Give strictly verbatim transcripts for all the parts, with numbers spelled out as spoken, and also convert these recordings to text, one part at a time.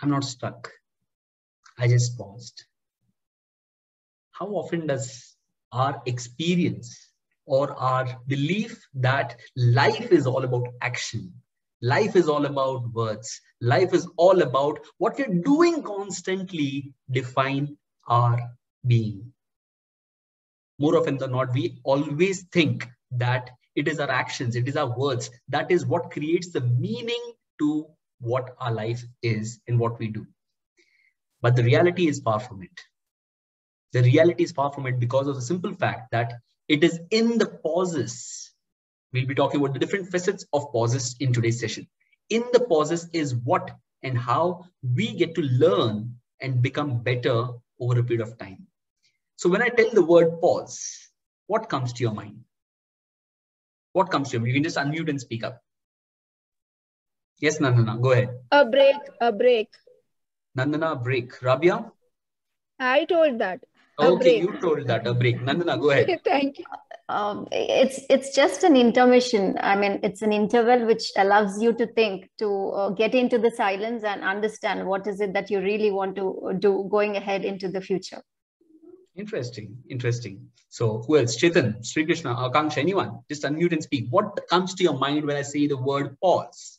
I'm not stuck. I just paused. How often does our experience or our belief that life is all about action, life is all about words, life is all about what we're doing constantly define our being? More often than not, we always think that it is our actions, it is our words, that is what creates the meaning to what our life is and what we do. But the reality is far from it. The reality is far from it because of the simple fact that it is in the pauses. We'll be talking about the different facets of pauses in today's session. In the pauses is what and how we get to learn and become better over a period of time. So when I tell the word pause, what comes to your mind? What comes to your mind? You can just unmute and speak up. Yes, Nandana, go ahead. A break, a break. Nandana, break. Rabia? I told that. A Okay, break. you told that, a break. Nandana, go ahead. Thank you. Um, it's it's just an intermission. I mean, it's an interval which allows you to think, to uh, get into the silence and understand what is it that you really want to do going ahead into the future. Interesting, interesting. So who else? Chetan, Sri Krishna, Akanksha, anyone? Just unmute and speak. What comes to your mind when I say the word pause?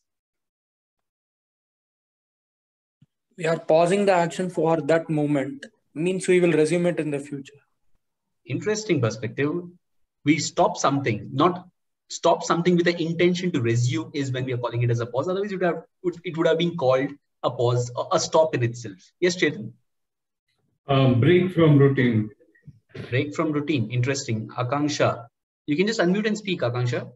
We are pausing the action for that moment. Means we will resume it in the future. Interesting perspective. We stop something, not stop something with the intention to resume is when we are calling it as a pause. Otherwise, it would have, it would have been called a pause, a stop in itself. Yes, Chetan. Um, break from routine. Break from routine. Interesting. Akanksha, you can just unmute and speak, Akanksha.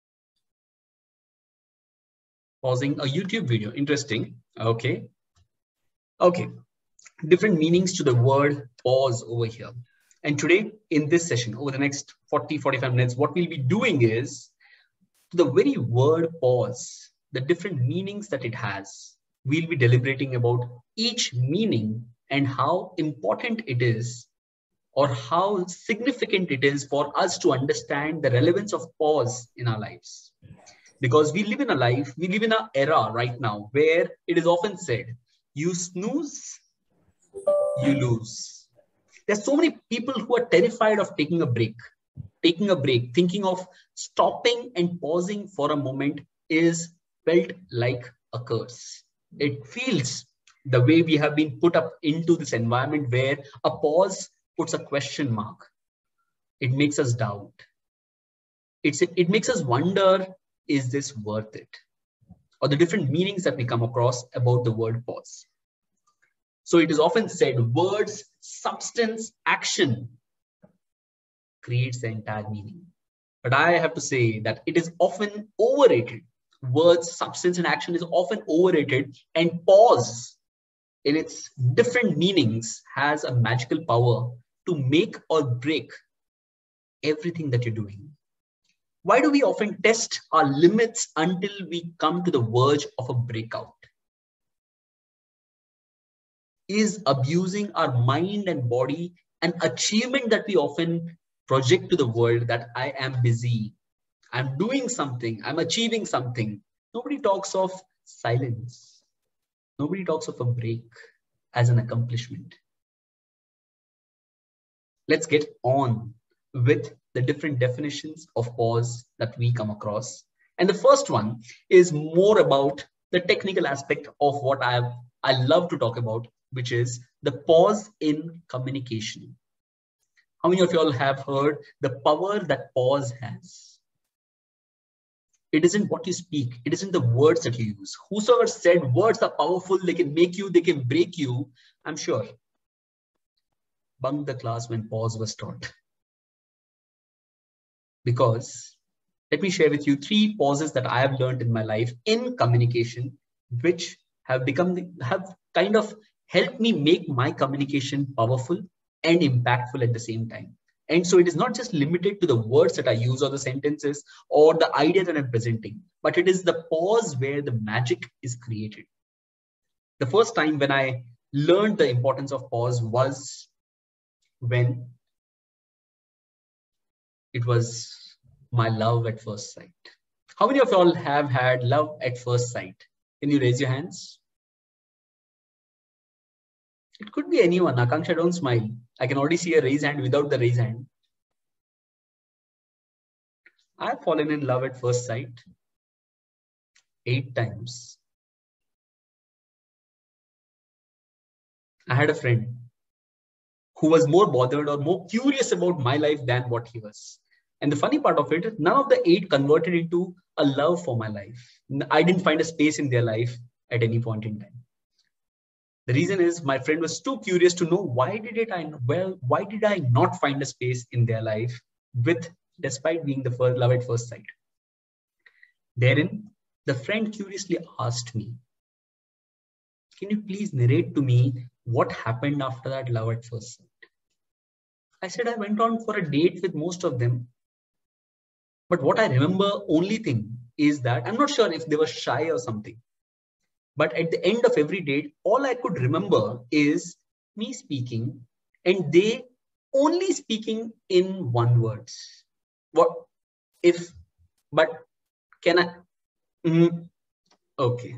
Pausing a YouTube video. Interesting. Okay. Okay. Different meanings to the word pause over here. And today in this session, over the next forty, forty-five minutes, what we'll be doing is the very word pause, the different meanings that it has. We'll be deliberating about each meaning and how important it is or how significant it is for us to understand the relevance of pause in our lives. Because we live in a life, we live in an era right now where it is often said, you snooze, you lose. There's so many people who are terrified of taking a break. Taking a break, thinking of stopping and pausing for a moment is felt like a curse. It feels the way we have been put up into this environment where a pause puts a question mark. It makes us doubt. It's, it makes us wonder, is this worth it? Or the different meanings that we come across about the word pause. So it is often said, words, substance, action creates the entire meaning. But I have to say that it is often overrated. Words, substance, and action is often overrated, and pause in its different meanings has a magical power to make or break everything that you're doing. Why do we often test our limits until we come to the verge of a breakout? Is abusing our mind and body an achievement that we often project to the world that I am busy, I'm doing something, I'm achieving something? Nobody talks of silence. Nobody talks of a break as an accomplishment. Let's get on with the different definitions of pause that we come across. And the first one is more about the technical aspect of what I have, I love to talk about, which is the pause in communication. How many of you all have heard the power that pause has? It isn't what you speak. It isn't the words that you use. Whosoever said words are powerful, they can make you, they can break you, I'm sure bunked the class when pause was taught. Because let me share with you three pauses that I have learned in my life in communication, which have become, have kind of helped me make my communication powerful and impactful at the same time. And so it is not just limited to the words that I use or the sentences or the idea that I'm presenting, but it is the pause where the magic is created. The first time when I learned the importance of pause was when it was my love at first sight. How many of you all have had love at first sight? Can you raise your hands? It could be anyone. Akanksha, don't smile. I can already see a raise hand without the raise hand. I've fallen in love at first sight eight times. I had a friend who was more bothered or more curious about my life than what he was. And the funny part of it, none of the eight converted into a love for my life. I didn't find a space in their life at any point in time. The reason is my friend was too curious to know why did it I well why did I not find a space in their life with despite being the first love at first sight. Therein, the friend curiously asked me, "Can you please narrate to me what happened after that love at first sight?" I said I went on for a date with most of them. But what I remember only thing is that I'm not sure if they were shy or something. But at the end of every date, all I could remember is me speaking and they only speaking in one words. What if, but can I? Mm, okay.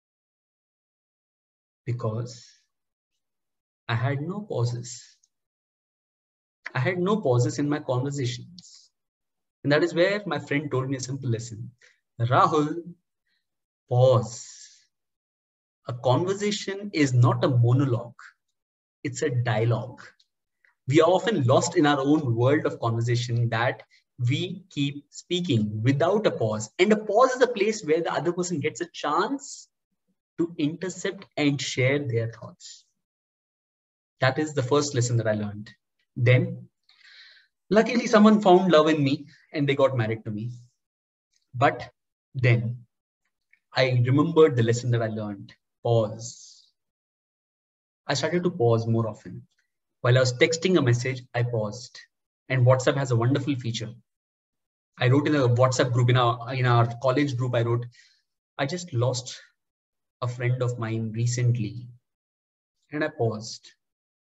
Because I had no pauses. I had no pauses in my conversations. And that is where my friend told me a simple lesson. Rahul, pause. A conversation is not a monologue. It's a dialogue. We are often lost in our own world of conversation that we keep speaking without a pause. And a pause is a place where the other person gets a chance to intercept and share their thoughts. That is the first lesson that I learned. Then, luckily, someone found love in me and they got married to me. But then I remembered the lesson that I learned. Pause. I started to pause more often. While I was texting a message, I paused. And WhatsApp has a wonderful feature. I wrote in a WhatsApp group, in our, in our college group, I wrote, I just lost a friend of mine recently. And I paused.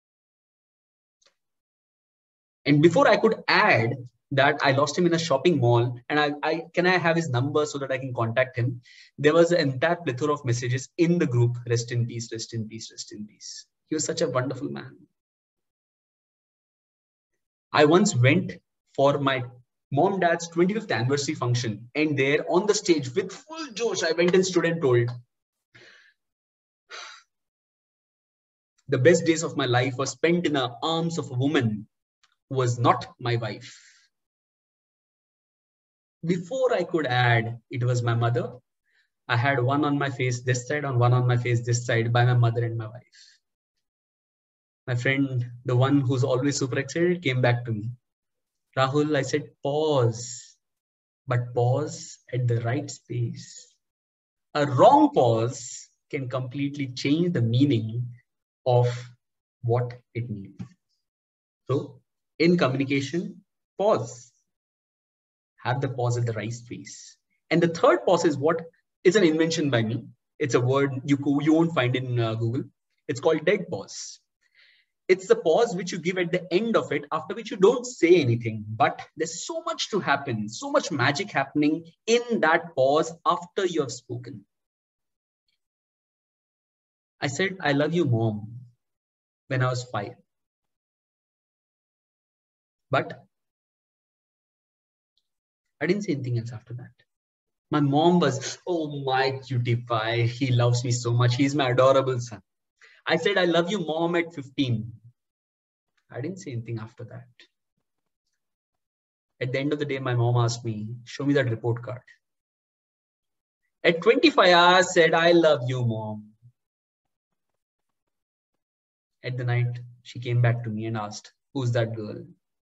And before I could add that I lost him in a shopping mall and I, I can I have his number so that I can contact him, there was an entire plethora of messages in the group. Rest in peace, rest in peace, rest in peace. He was such a wonderful man. I once went for my mom dad's twenty-fifth anniversary function, and there on the stage with full josh, I went and stood and told, the best days of my life were spent in the arms of a woman who was not my wife. Before I could add, it was my mother. I had one on my face this side and one on my face this side by my mother and my wife. My friend, the one who's always super excited, came back to me. Rahul, I said, pause, but pause at the right space. A wrong pause can completely change the meaning of what it means. So in communication, pause. Have the pause at the right space. And the third pause is what? It's an invention by me. It's a word you, you won't find in uh, Google. It's called dead pause. It's the pause which you give at the end of it, after which you don't say anything. But there's so much to happen, so much magic happening in that pause after you have spoken. I said, I love you, Mom, when I was five. But I didn't say anything else after that. My mom was, oh my cutie pie, he loves me so much. He's my adorable son. I said, I love you, Mom, at fifteen. I didn't say anything after that. At the end of the day, my mom asked me, show me that report card. At twenty-five, I said, I love you, Mom. At the night, she came back to me and asked, who's that girl?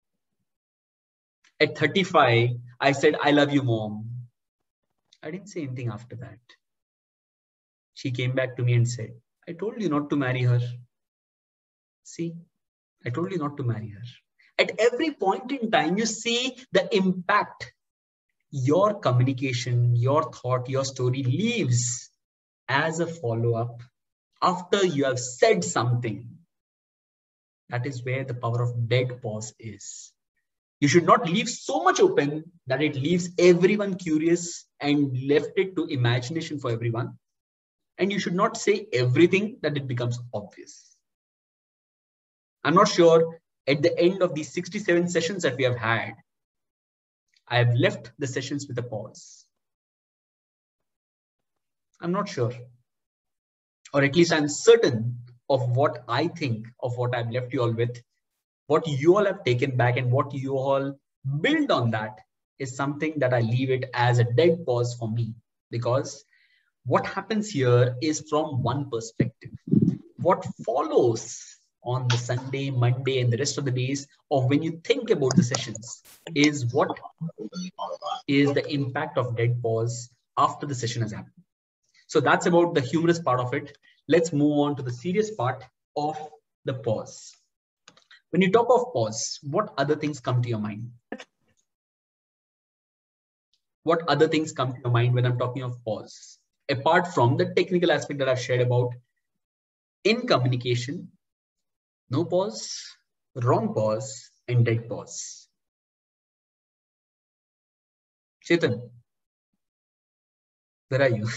At thirty-five, I said, I love you, Mom. I didn't say anything after that. She came back to me and said, I told you not to marry her. See, I told you not to marry her. At every point in time, you see the impact your communication, your thought, your story leaves as a follow-up after you have said something. That is where the power of dead pause is. You should not leave so much open that it leaves everyone curious and left it to imagination for everyone. And you should not say everything that it becomes obvious. I'm not sure at the end of these sixty-seven sessions that we have had, I have left the sessions with a pause. I'm not sure. Or at least I'm certain of what I think of what I've left you all with. What you all have taken back and what you all build on that is something that I leave it as a dead pause for me. Because what happens here is from one perspective. What follows on the Sunday, Monday, and the rest of the days of when you think about the sessions is what is the impact of dead pause after the session has happened. So that's about the humorous part of it. Let's move on to the serious part of the pause. When you talk of pause, what other things come to your mind? What other things come to your mind when I'm talking of pause? Apart from the technical aspect that I've shared about in communication, no pause, wrong pause, and dead pause. Chetan, where are you?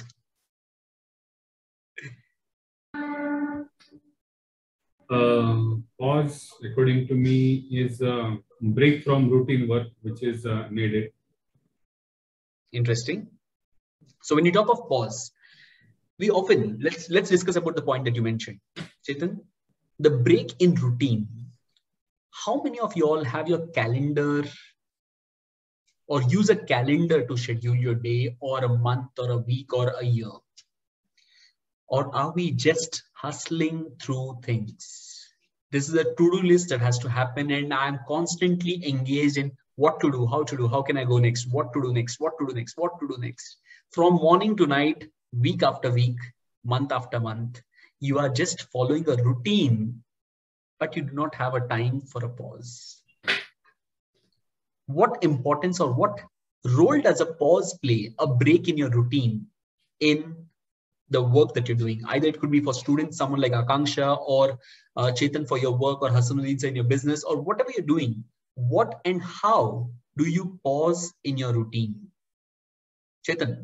Uh, pause, according to me, is a break from routine work, which is uh, needed. Interesting. So when you talk of pause, we often, let's, let's discuss about the point that you mentioned. Chetan, the break in routine. How many of you all have your calendar or use a calendar to schedule your day or a month or a week or a year? Or are we just hustling through things? This is a to-do list that has to happen and I'm constantly engaged in what to do, how to do, how can I go next, what to do next, what to do next, what to do next. From morning to night, week after week, month after month, you are just following a routine, but you do not have a time for a pause. What importance or what role does a pause play, a break in your routine in the work that you're doing? Either it could be for students, someone like Akanksha, or uh, Chetan for your work, or Hasanuddin in your business, or whatever you're doing. What and how do you pause in your routine? Chetan.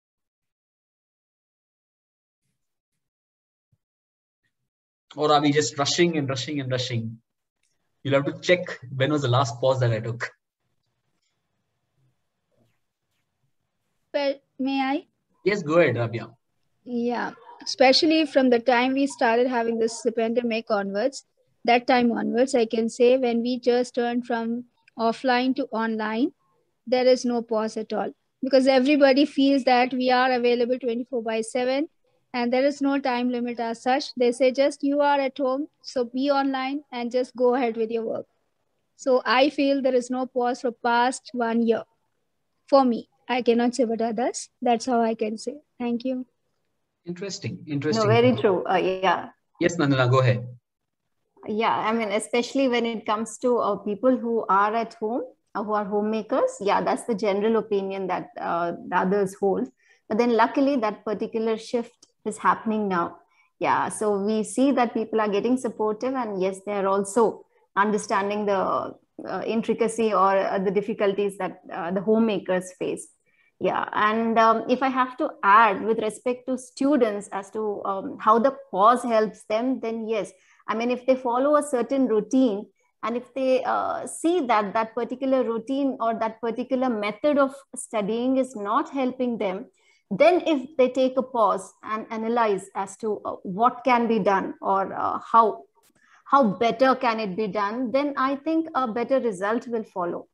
Or are we just rushing and rushing and rushing? You'll have to check when was the last pause that I took. Well, may I? Yes, go ahead, Rabia. Yeah, especially from the time we started having this pandemic onwards, that time onwards, I can say when we just turned from offline to online, there is no pause at all. Because everybody feels that we are available twenty-four by seven and there is no time limit as such. They say just you are at home, so be online and just go ahead with your work. So I feel there is no pause for past one year. For me, I cannot say about others. That's how I can say. Thank you. Interesting. Interesting. No, very true. Uh, yeah. Yes, Nandana, go ahead. Yeah, I mean, especially when it comes to uh, people who are at home, uh, who are homemakers. Yeah, that's the general opinion that uh, the others hold. But then luckily that particular shift is happening now. Yeah, so we see that people are getting supportive and yes, they're also understanding the uh, intricacy or uh, the difficulties that uh, the homemakers face. Yeah, and um, if I have to add with respect to students as to um, how the pause helps them, then yes, I mean, if they follow a certain routine and if they uh, see that that particular routine or that particular method of studying is not helping them, then if they take a pause and analyze as to uh, what can be done or uh, how, how better can it be done, then I think a better result will follow.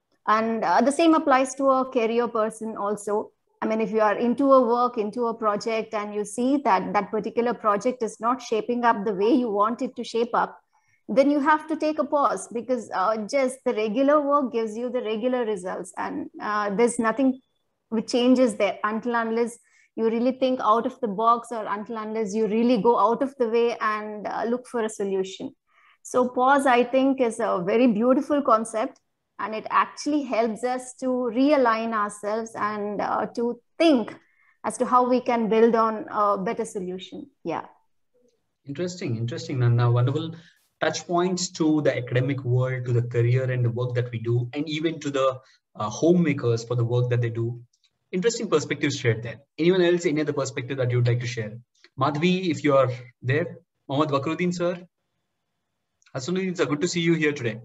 And uh, the same applies to a career person also. I mean, if you are into a work, into a project, and you see that that particular project is not shaping up the way you want it to shape up, then you have to take a pause because uh, just the regular work gives you the regular results. And uh, there's nothing which changes there until unless you really think out of the box or until unless you really go out of the way and uh, look for a solution. So pause, I think, is a very beautiful concept. And it actually helps us to realign ourselves and uh, to think as to how we can build on a better solution. Yeah. Interesting, interesting, Nanda. Wonderful touch points to the academic world, to the career and the work that we do, and even to the uh, homemakers for the work that they do. Interesting perspectives shared there. Anyone else, any other perspective that you would like to share? Madhvi, if you are there. Mohammad Wakruddin, sir. Hassanudin, it's good to see you here today.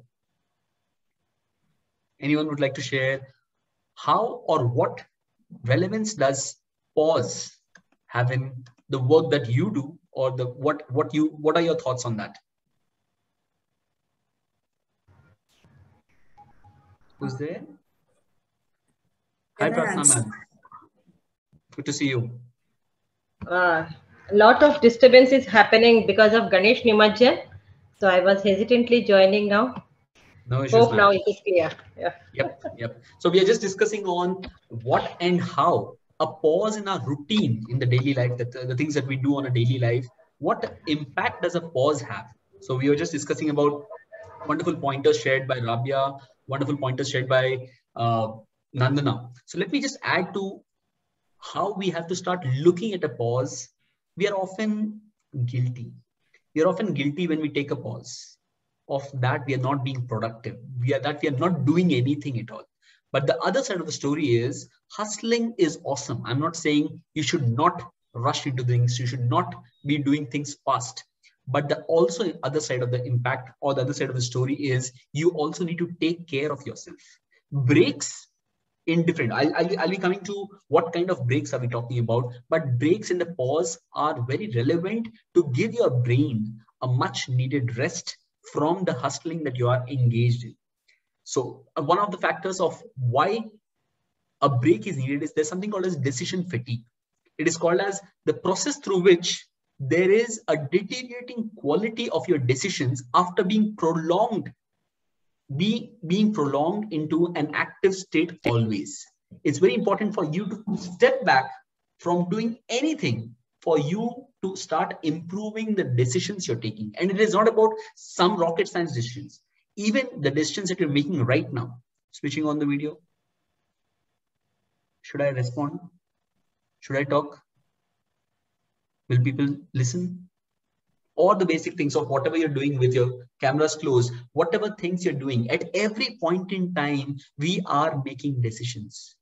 Anyone would like to share how or what relevance does pause have in the work that you do, or the what what you what are your thoughts on that? Who's there? Hi, Pratna ma'am. Good to see you. Uh, a lot of disturbance is happening because of Ganesh Nimajan. So I was hesitantly joining now. No issues. Hope now it is clear. Yeah. Yep, yep. So we are just discussing on what and how a pause in our routine in the daily life, that the, the things that we do on a daily life, what impact does a pause have? So we were just discussing about wonderful pointers shared by Rabia, wonderful pointers shared by uh, Nandana. So let me just add to how we have to start looking at a pause. We are often guilty. We are often guilty when we take a pause. Of that, we are not being productive. We are that we are not doing anything at all. But the other side of the story is hustling is awesome. I'm not saying you should not rush into things. You should not be doing things fast. But the also other side of the impact or the other side of the story is you also need to take care of yourself. Breaks in different, I'll, I'll, I'll be coming to what kind of breaks are we talking about, but breaks in the pause are very relevant to give your brain a much needed rest from the hustling that you are engaged in. So uh, one of the factors of why a break is needed is there's something called as decision fatigue. It is called as the process through which there is a deteriorating quality of your decisions after being prolonged, be, being prolonged into an active state always. It's very important for you to step back from doing anything for you to start improving the decisions you're taking. And it is not about some rocket science decisions. Even the decisions that you're making right now. Switching on the video. Should I respond? Should I talk? Will people listen? Or the basic things of whatever you're doing with your cameras closed, whatever things you're doing, at every point in time, we are making decisions.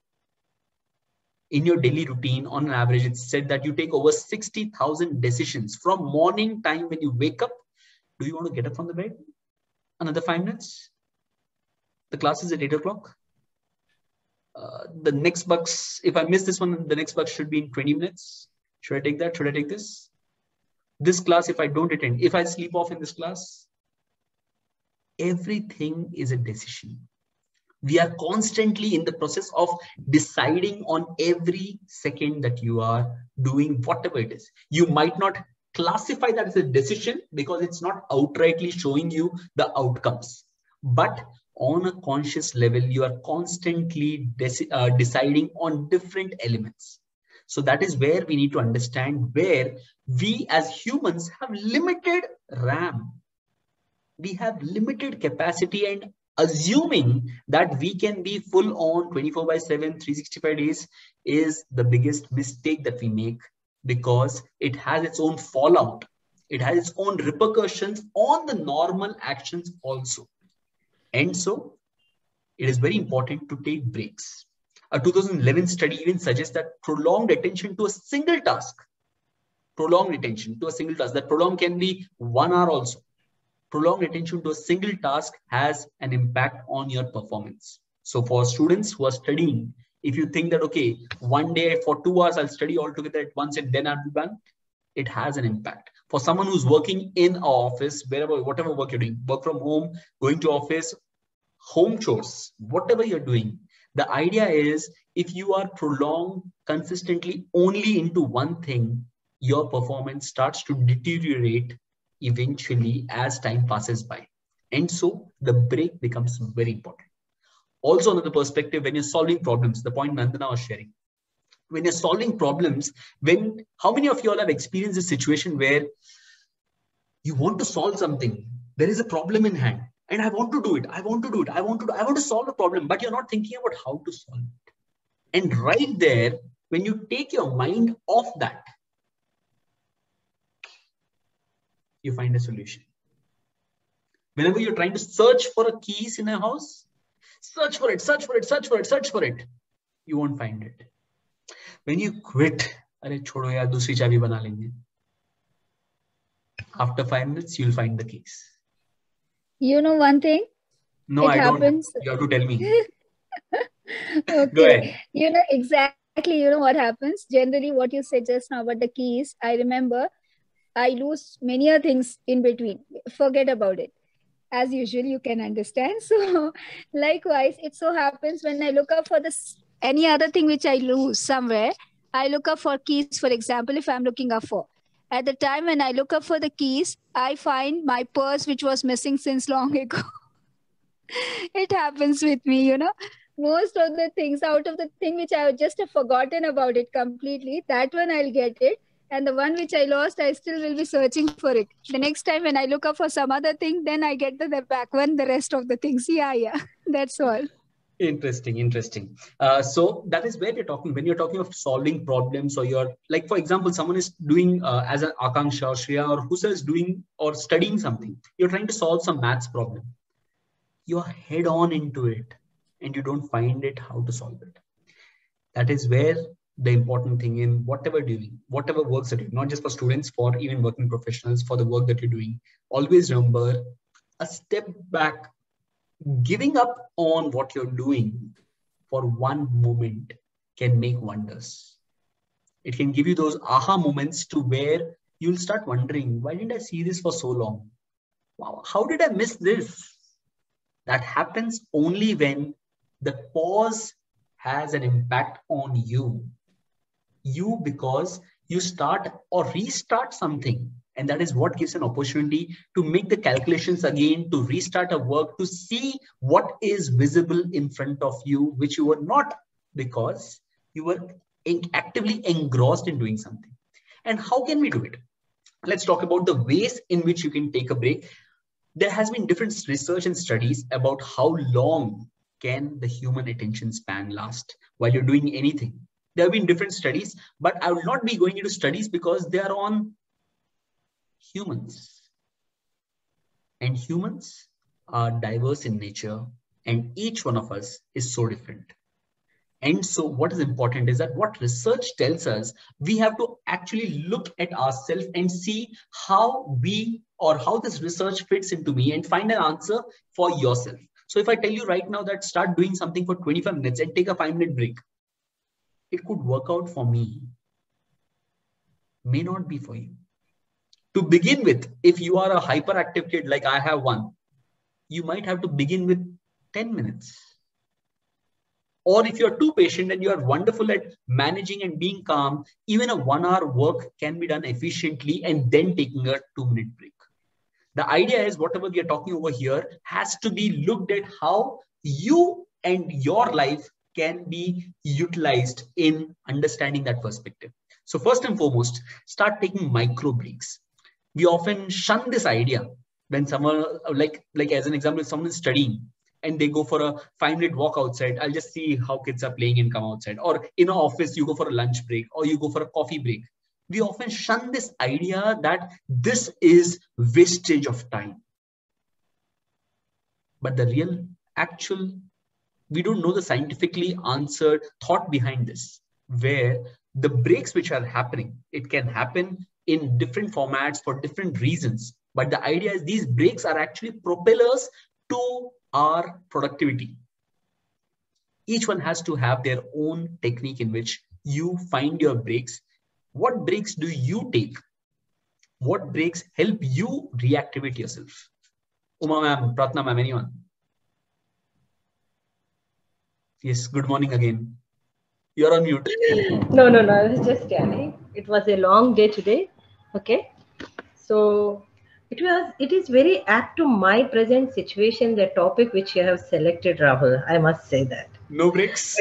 In your daily routine, on an average, it's said that you take over sixty thousand decisions from morning time when you wake up. Do you want to get up from the bed? Another five minutes? The class is at eight o'clock. Uh, the next bucks, if I miss this one, the next bucks should be in twenty minutes. Should I take that? Should I take this? This class, if I don't attend, if I sleep off in this class, everything is a decision. We are constantly in the process of deciding on every second that you are doing whatever it is. You might not classify that as a decision because it's not outrightly showing you the outcomes. But on a conscious level, you are constantly uh, deciding on different elements. So that is where we need to understand where we as humans have limited RAM. We have limited capacity, and assuming that we can be full on twenty-four by seven, three hundred sixty-five days is the biggest mistake that we make, because it has its own fallout. It has its own repercussions on the normal actions also. And so it is very important to take breaks. A two thousand eleven study even suggests that prolonged attention to a single task, prolonged attention to a single task, that prolonged can be one hour also. Prolonged attention to a single task has an impact on your performance. So for students who are studying, if you think that, okay, one day for two hours, I'll study all together at once and then I'll be done, it has an impact. For someone who's working in an office, wherever, whatever work you're doing, work from home, going to office, home chores, whatever you're doing, the idea is if you are prolonged consistently only into one thing, your performance starts to deteriorate eventually as time passes by. And so the break becomes very important. Also, another perspective, when you're solving problems, the point Nandana was sharing, when you're solving problems, when how many of you all have experienced a situation where you want to solve something, there is a problem in hand, and I want to do it, I want to do it, I want to do, I want to solve the problem, but you're not thinking about how to solve it. And right there, when you take your mind off that, you find a solution. Whenever you're trying to search for a keys in a house, search for it, search for it, search for it, search for it, you won't find it. When you quit, Are chodo yaar, dusri chabi bana lenge. After five minutes, you'll find the keys. You know one thing? No, it I happens. don't. You have to tell me. Okay. Go ahead. You know exactly, you know what happens? Generally, what you said just now about the keys, I remember I lose many other things in between. Forget about it. As usual, you can understand. So, likewise, it so happens when I look up for this any other thing which I lose somewhere, I look up for keys, for example, if I'm looking up for. At the time when I look up for the keys, I find my purse which was missing since long ago. It happens with me, you know. Most of the things out of the thing which I just have forgotten about it completely, that one I'll get it. And the one which I lost, I still will be searching for it. The next time when I look up for some other thing, then I get the, the back one, the rest of the things. Yeah, yeah. That's all. Interesting, interesting. Uh, so that is where you're talking, when you're talking of solving problems, or you're like, for example, someone is doing uh, as an Akanksha or Shreya or who is doing or studying something. You're trying to solve some maths problem. You're head on into it and you don't find it how to solve it. That is where the important thing in whatever doing, whatever works that you're doing, not just for students, for even working professionals, for the work that you're doing, always remember a step back. Giving up on what you're doing for one moment can make wonders. It can give you those aha moments to where you'll start wondering, why didn't I see this for so long? Wow, how did I miss this? That happens only when the pause has an impact on you. You, because you start or restart something. And that is what gives an opportunity to make the calculations again, to restart a work, to see what is visible in front of you, which you were not, because you were actively engrossed in doing something. And how can we do it? Let's talk about the ways in which you can take a break. There has been different research and studies about how long can the human attention span last while you're doing anything. There have been different studies, but I will not be going into studies because they are on humans. And humans are diverse in nature, and each one of us is so different. And so what is important is that what research tells us, we have to actually look at ourselves and see how we or how this research fits into me and find an answer for yourself. So if I tell you right now that start doing something for twenty-five minutes and take a five minute break, it could work out for me, may not be for you. To begin with, if you are a hyperactive kid like I have one, you might have to begin with ten minutes. Or if you're too patient and you are wonderful at managing and being calm, even a one hour work can be done efficiently and then taking a two minute break. The idea is whatever we are talking over here has to be looked at how you and your life can be utilized in understanding that perspective. So first and foremost, start taking micro breaks. We often shun this idea when someone, like, like as an example, if someone is studying and they go for a five minute walk outside, I'll just see how kids are playing and come outside. Or in an office, you go for a lunch break or you go for a coffee break. We often shun this idea that this is wastage of time. But the real, actual, we don't know the scientifically answered thought behind this, where the breaks which are happening, it can happen in different formats for different reasons. But the idea is these breaks are actually propellers to our productivity. Each one has to have their own technique in which you find your breaks. What breaks do you take? What breaks help you reactivate yourself? Uma ma'am, Pratna ma'am, anyone? Yes, good morning again. You're on mute. No, no, no, I was just telling. It was a long day today. Okay. So it was, it is very apt to my present situation, the topic which you have selected, Rahul. I must say that. No breaks.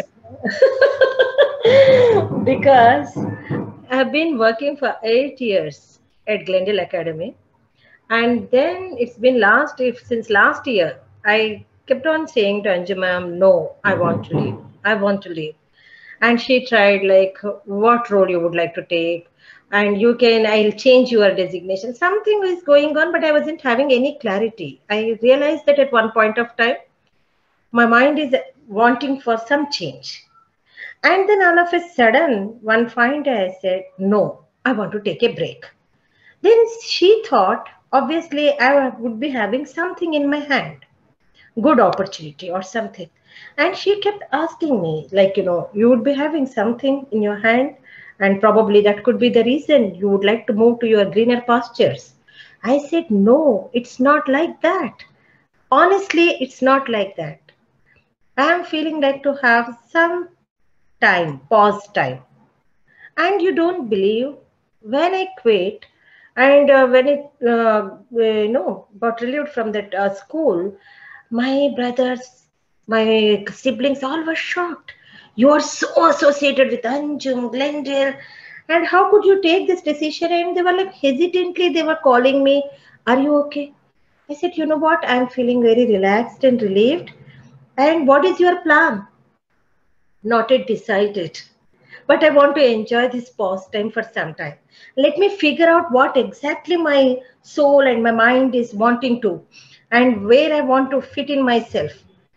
Because I have been working for eight years at Glendale Academy. And then it's been last, if since last year, I kept on saying to Anju ma'am, no, I want to leave. I want to leave. And she tried like, what role you would like to take? And you can, I'll change your designation. Something is going on, but I wasn't having any clarity. I realized that at one point of time, my mind is wanting for some change. And then all of a sudden, one fine day I said, no, I want to take a break. Then she thought, obviously I would be having something in my hand, good opportunity or something. And she kept asking me, like, you know, you would be having something in your hand, and probably that could be the reason you would like to move to your greener pastures. I said, no, it's not like that. Honestly, it's not like that. I am feeling like to have some time, pause time. And you don't believe, when I quit and uh, when it, uh, you know, got relieved from that uh, school, my brothers, my siblings all were shocked. You are so associated with Anjum, Glendale, and how could you take this decision? And they were like hesitantly, they were calling me, are you okay? I said, you know what? I'm feeling very relaxed and relieved. And what is your plan? Not yet decided. But I want to enjoy this pause time for some time. Let me figure out what exactly my soul and my mind is wanting to, and where I want to fit in myself.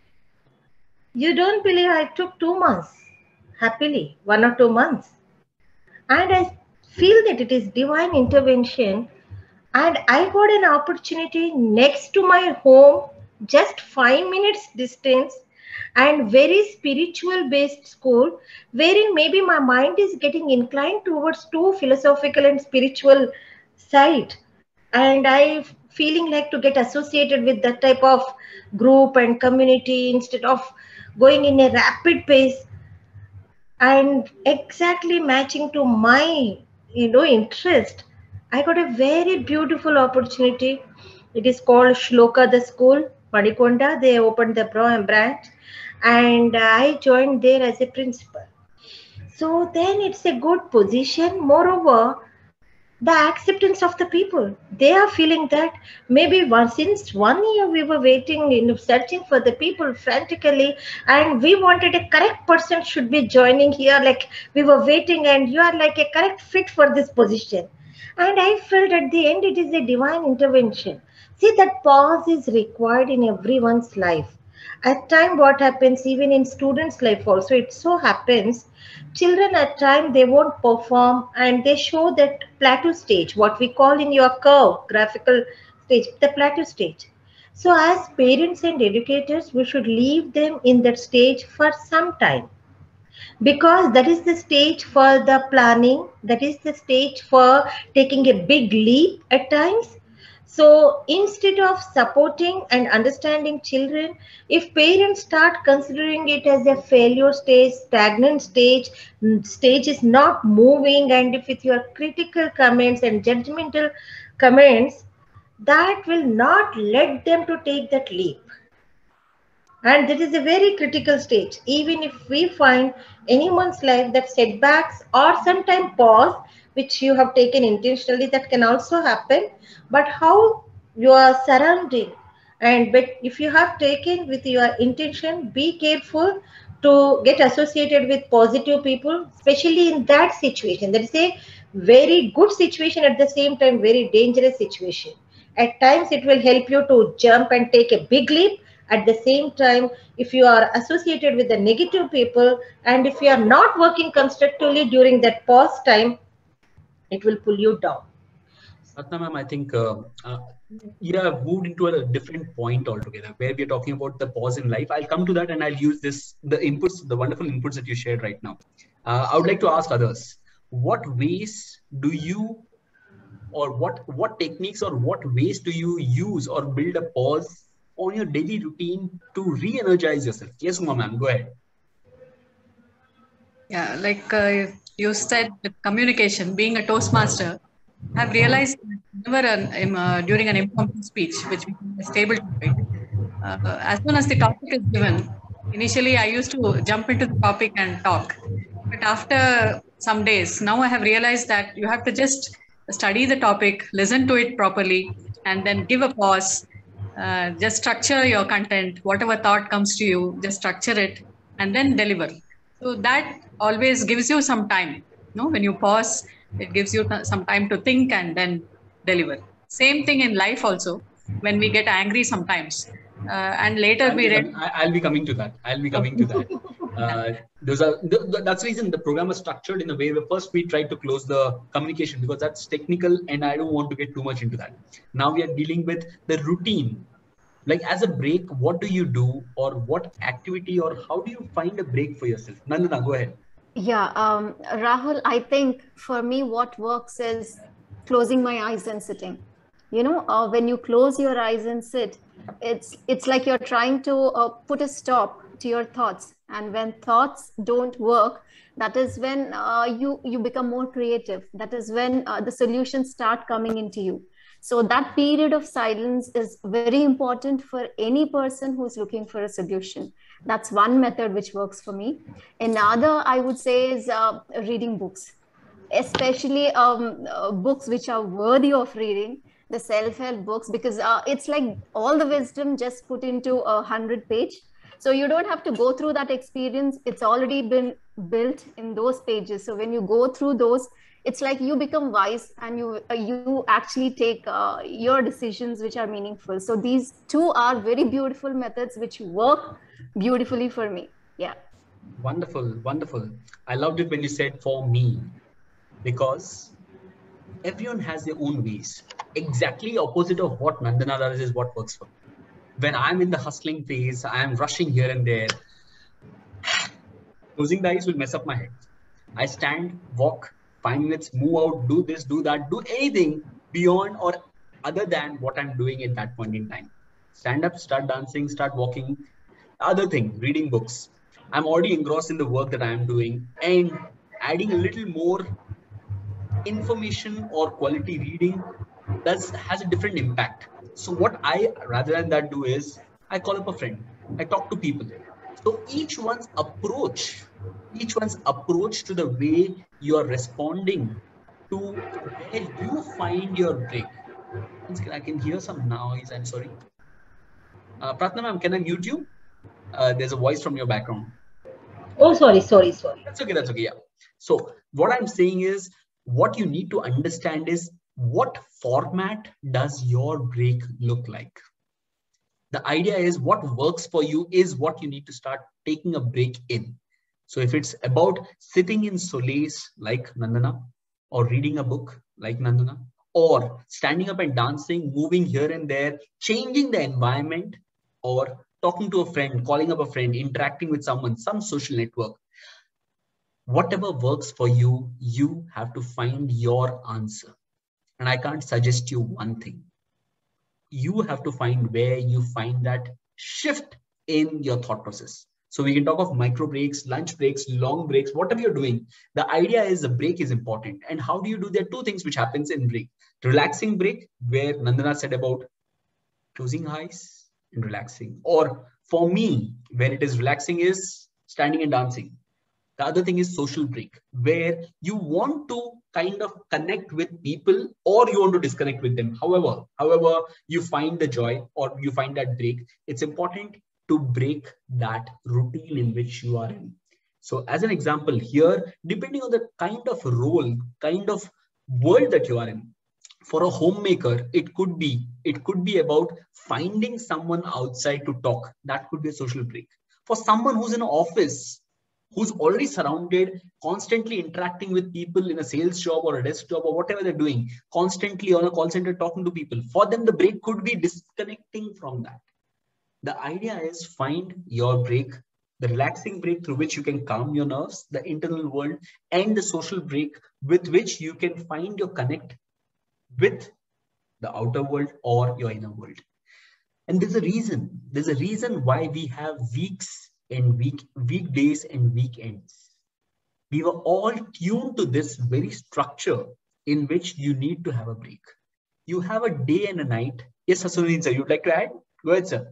You don't believe I took two months, happily, one or two months. And I feel that it is divine intervention. And I got an opportunity next to my home, just five minutes distance, and very spiritual based school, wherein maybe my mind is getting inclined towards too philosophical and spiritual side. And I feeling like to get associated with that type of group and community instead of going in a rapid pace and exactly matching to my, you know, interest. I got a very beautiful opportunity. It is called Shloka the School, Manikonda. They opened the branch, and I joined there as a principal. So then it's a good position. Moreover, the acceptance of the people, they are feeling that maybe one, since one year we were waiting, you know, searching for the people frantically, and we wanted a correct person should be joining here, like we were waiting, and you are like a correct fit for this position. And I felt at the end it is a divine intervention. See, that pause is required in everyone's life. At time what happens, even in students life also, it so happens children at time they won't perform, and they show that plateau stage, what we call in your curve graphical stage, the plateau stage. So as parents and educators, we should leave them in that stage for some time, because that is the stage for the planning, that is the stage for taking a big leap at times. So instead of supporting and understanding children, if parents start considering it as a failure stage, stagnant stage, stage is not moving, and if with your critical comments and judgmental comments, that will not let them to take that leap. And this is a very critical stage. Even if we find anyone's life that setbacks or sometimes pause, which you have taken intentionally, that can also happen. But how you are surrounding, and but if you have taken with your intention, be careful to get associated with positive people, especially in that situation. That is a very good situation, at the same time very dangerous situation. At times it will help you to jump and take a big leap. At the same time, if you are associated with the negative people, and if you are not working constructively during that pause time, it will pull you down. Ratna ma'am, I think uh, uh, you have moved into a different point altogether, where we are talking about the pause in life. I'll come to that, and I'll use this, the inputs, the wonderful inputs that you shared right now. Uh, I would like to ask others, what ways do you, or what, what techniques or what ways do you use or build a pause on your daily routine to re-energize yourself? Yes, Uma ma'am, go ahead. Yeah, like uh, you said, with communication, being a Toastmaster, I've realized whenever an, uh, during an impromptu speech, which becomes a stable topic, uh, as soon as the topic is given, initially I used to jump into the topic and talk. But after some days, now I have realized that you have to just study the topic, listen to it properly, and then give a pause. Uh, just structure your content, whatever thought comes to you, just structure it and then deliver. So that always gives you some time. You know, when you pause, it gives you some time to think and then deliver. Same thing in life also. When we get angry sometimes, uh, and later I'll we be, read. I'll be coming to that. I'll be coming to that. Uh, those are th th that's the reason the program is structured in a way where first we try to close the communication because that's technical and I don't want to get too much into that. Now we are dealing with the routine. Like as a break, what do you do or what activity or how do you find a break for yourself? Nandana, go ahead. Yeah, um, Rahul, I think for me, what works is closing my eyes and sitting. You know, uh, when you close your eyes and sit, it's it's like you're trying to uh, put a stop to your thoughts. And when thoughts don't work, that is when uh, you you become more creative. That is when uh, the solutions start coming into you. So that period of silence is very important for any person who's looking for a solution. That's one method which works for me. Another, I would say, is uh, reading books, especially um, uh, books which are worthy of reading, the self-help books, because uh, it's like all the wisdom just put into a hundred page. So you don't have to go through that experience. It's already been built in those pages. So when you go through those, it's like you become wise and you uh, you actually take uh, your decisions which are meaningful. So these two are very beautiful methods which work beautifully for me. Yeah. Wonderful, wonderful. I loved it when you said for me, because everyone has their own ways. Exactly opposite of what Nandana does is what works for me. When I'm in the hustling phase, I'm rushing here and there. Closing the eyes will mess up my head. I stand, walk, five minutes, move out, do this, do that, do anything beyond or other than what I'm doing at that point in time. Stand up, start dancing, start walking. Other thing, reading books. I'm already engrossed in the work that I am doing and adding a little more information or quality reading does has a different impact. So what I rather than that do is I call up a friend, I talk to people. So each one's approach, each one's approach to the way you are responding to where you find your break. I can hear some noise. I'm sorry. Uh, Pratna ma'am, can I mute you? Uh, there's a voice from your background. Oh, sorry, sorry, sorry. That's okay. That's okay. Yeah. So what I'm saying is, what you need to understand is what format does your break look like? The idea is what works for you is what you need to start taking a break in. So if it's about sitting in solace like Nandana, or reading a book like Nandana, or standing up and dancing, moving here and there, changing the environment, or talking to a friend, calling up a friend, interacting with someone, some social network, whatever works for you, you have to find your answer. And I can't suggest you one thing. You have to find where you find that shift in your thought process. So we can talk of micro breaks, lunch breaks, long breaks, whatever you're doing. The idea is the break is important. And how do you do? There are two things which happens in break. Relaxing break, where Nandana said about closing eyes and relaxing. Or for me, where it is relaxing is standing and dancing. The other thing is social break, where you want to kind of connect with people or you want to disconnect with them. However, however you find the joy or you find that break, it's important to break that routine in which you are in. So as an example here, depending on the kind of role, kind of world that you are in, for a homemaker, it could be, it could be about finding someone outside to talk. That could be a social break. For someone who's in an office, who's already surrounded, constantly interacting with people in a sales job or a desk job or whatever they're doing, constantly on a call center talking to people. For them, the break could be disconnecting from that. The idea is find your break, the relaxing break through which you can calm your nerves, the internal world, and the social break with which you can find your connect with the outer world or your inner world. And there's a reason, there's a reason why we have weeks and week weekdays and weekends. We were all tuned to this very structure in which you need to have a break. You have a day and a night. Yes, Hasuddin sir, you'd like to add? Go ahead, sir.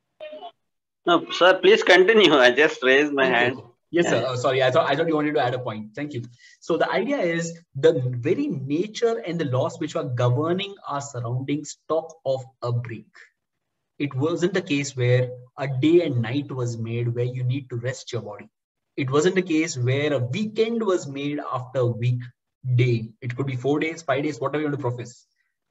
No, sir, please continue. I just raised my okay. hand. Yes, sir. Oh, sorry, I thought I thought you wanted to add a point. Thank you. So the idea is the very nature and the laws which are governing our surroundings talk of a break. It wasn't the case where a day and night was made where you need to rest your body. It wasn't the case where a weekend was made after a weekday. It could be four days, five days, whatever you want to profess.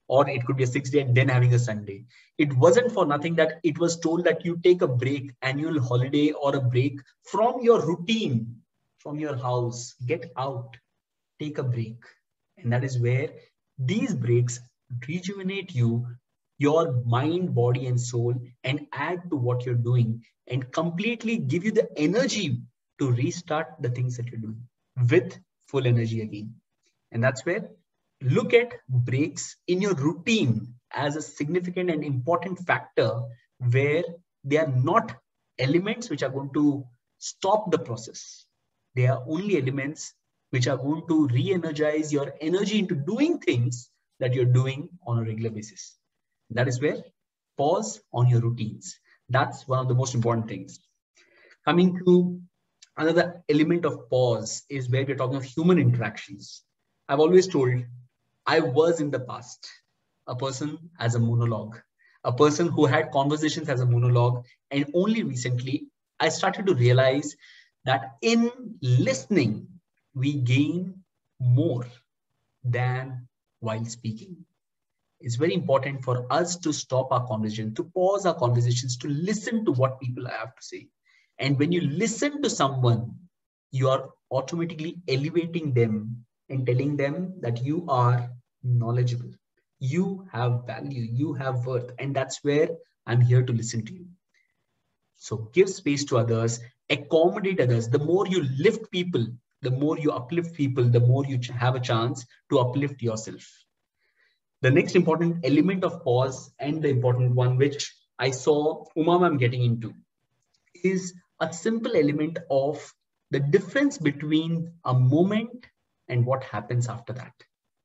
or it could be a six day and then having a Sunday. It wasn't for nothing that it was told that you take a break, annual holiday or a break from your routine, from your house, get out, take a break. And that is where these breaks rejuvenate you, your mind, body, and soul, and add to what you're doing and completely give you the energy to restart the things that you're doing with full energy again. And that's where look at breaks in your routine as a significant and important factor where they are not elements which are going to stop the process. They are only elements which are going to re-energize your energy into doing things that you're doing on a regular basis. That is where pause on your routines. That's one of the most important things. Coming to another element of pause is where we're talking of human interactions. I've always told I was in the past a person as a monologue, a person who had conversations as a monologue. And only recently, I started to realize that in listening, we gain more than while speaking. It's very important for us to stop our conversation, to pause our conversations, to listen to what people have to say. And when you listen to someone, you are automatically elevating them and telling them that you are knowledgeable, you have value, you have worth. And that's where I'm here to listen to you. So give space to others, accommodate others. The more you lift people, the more you uplift people, the more you have a chance to uplift yourself. The next important element of pause, and the important one which I saw Uma ma'am getting into, is a simple element of the difference between a moment and what happens after that.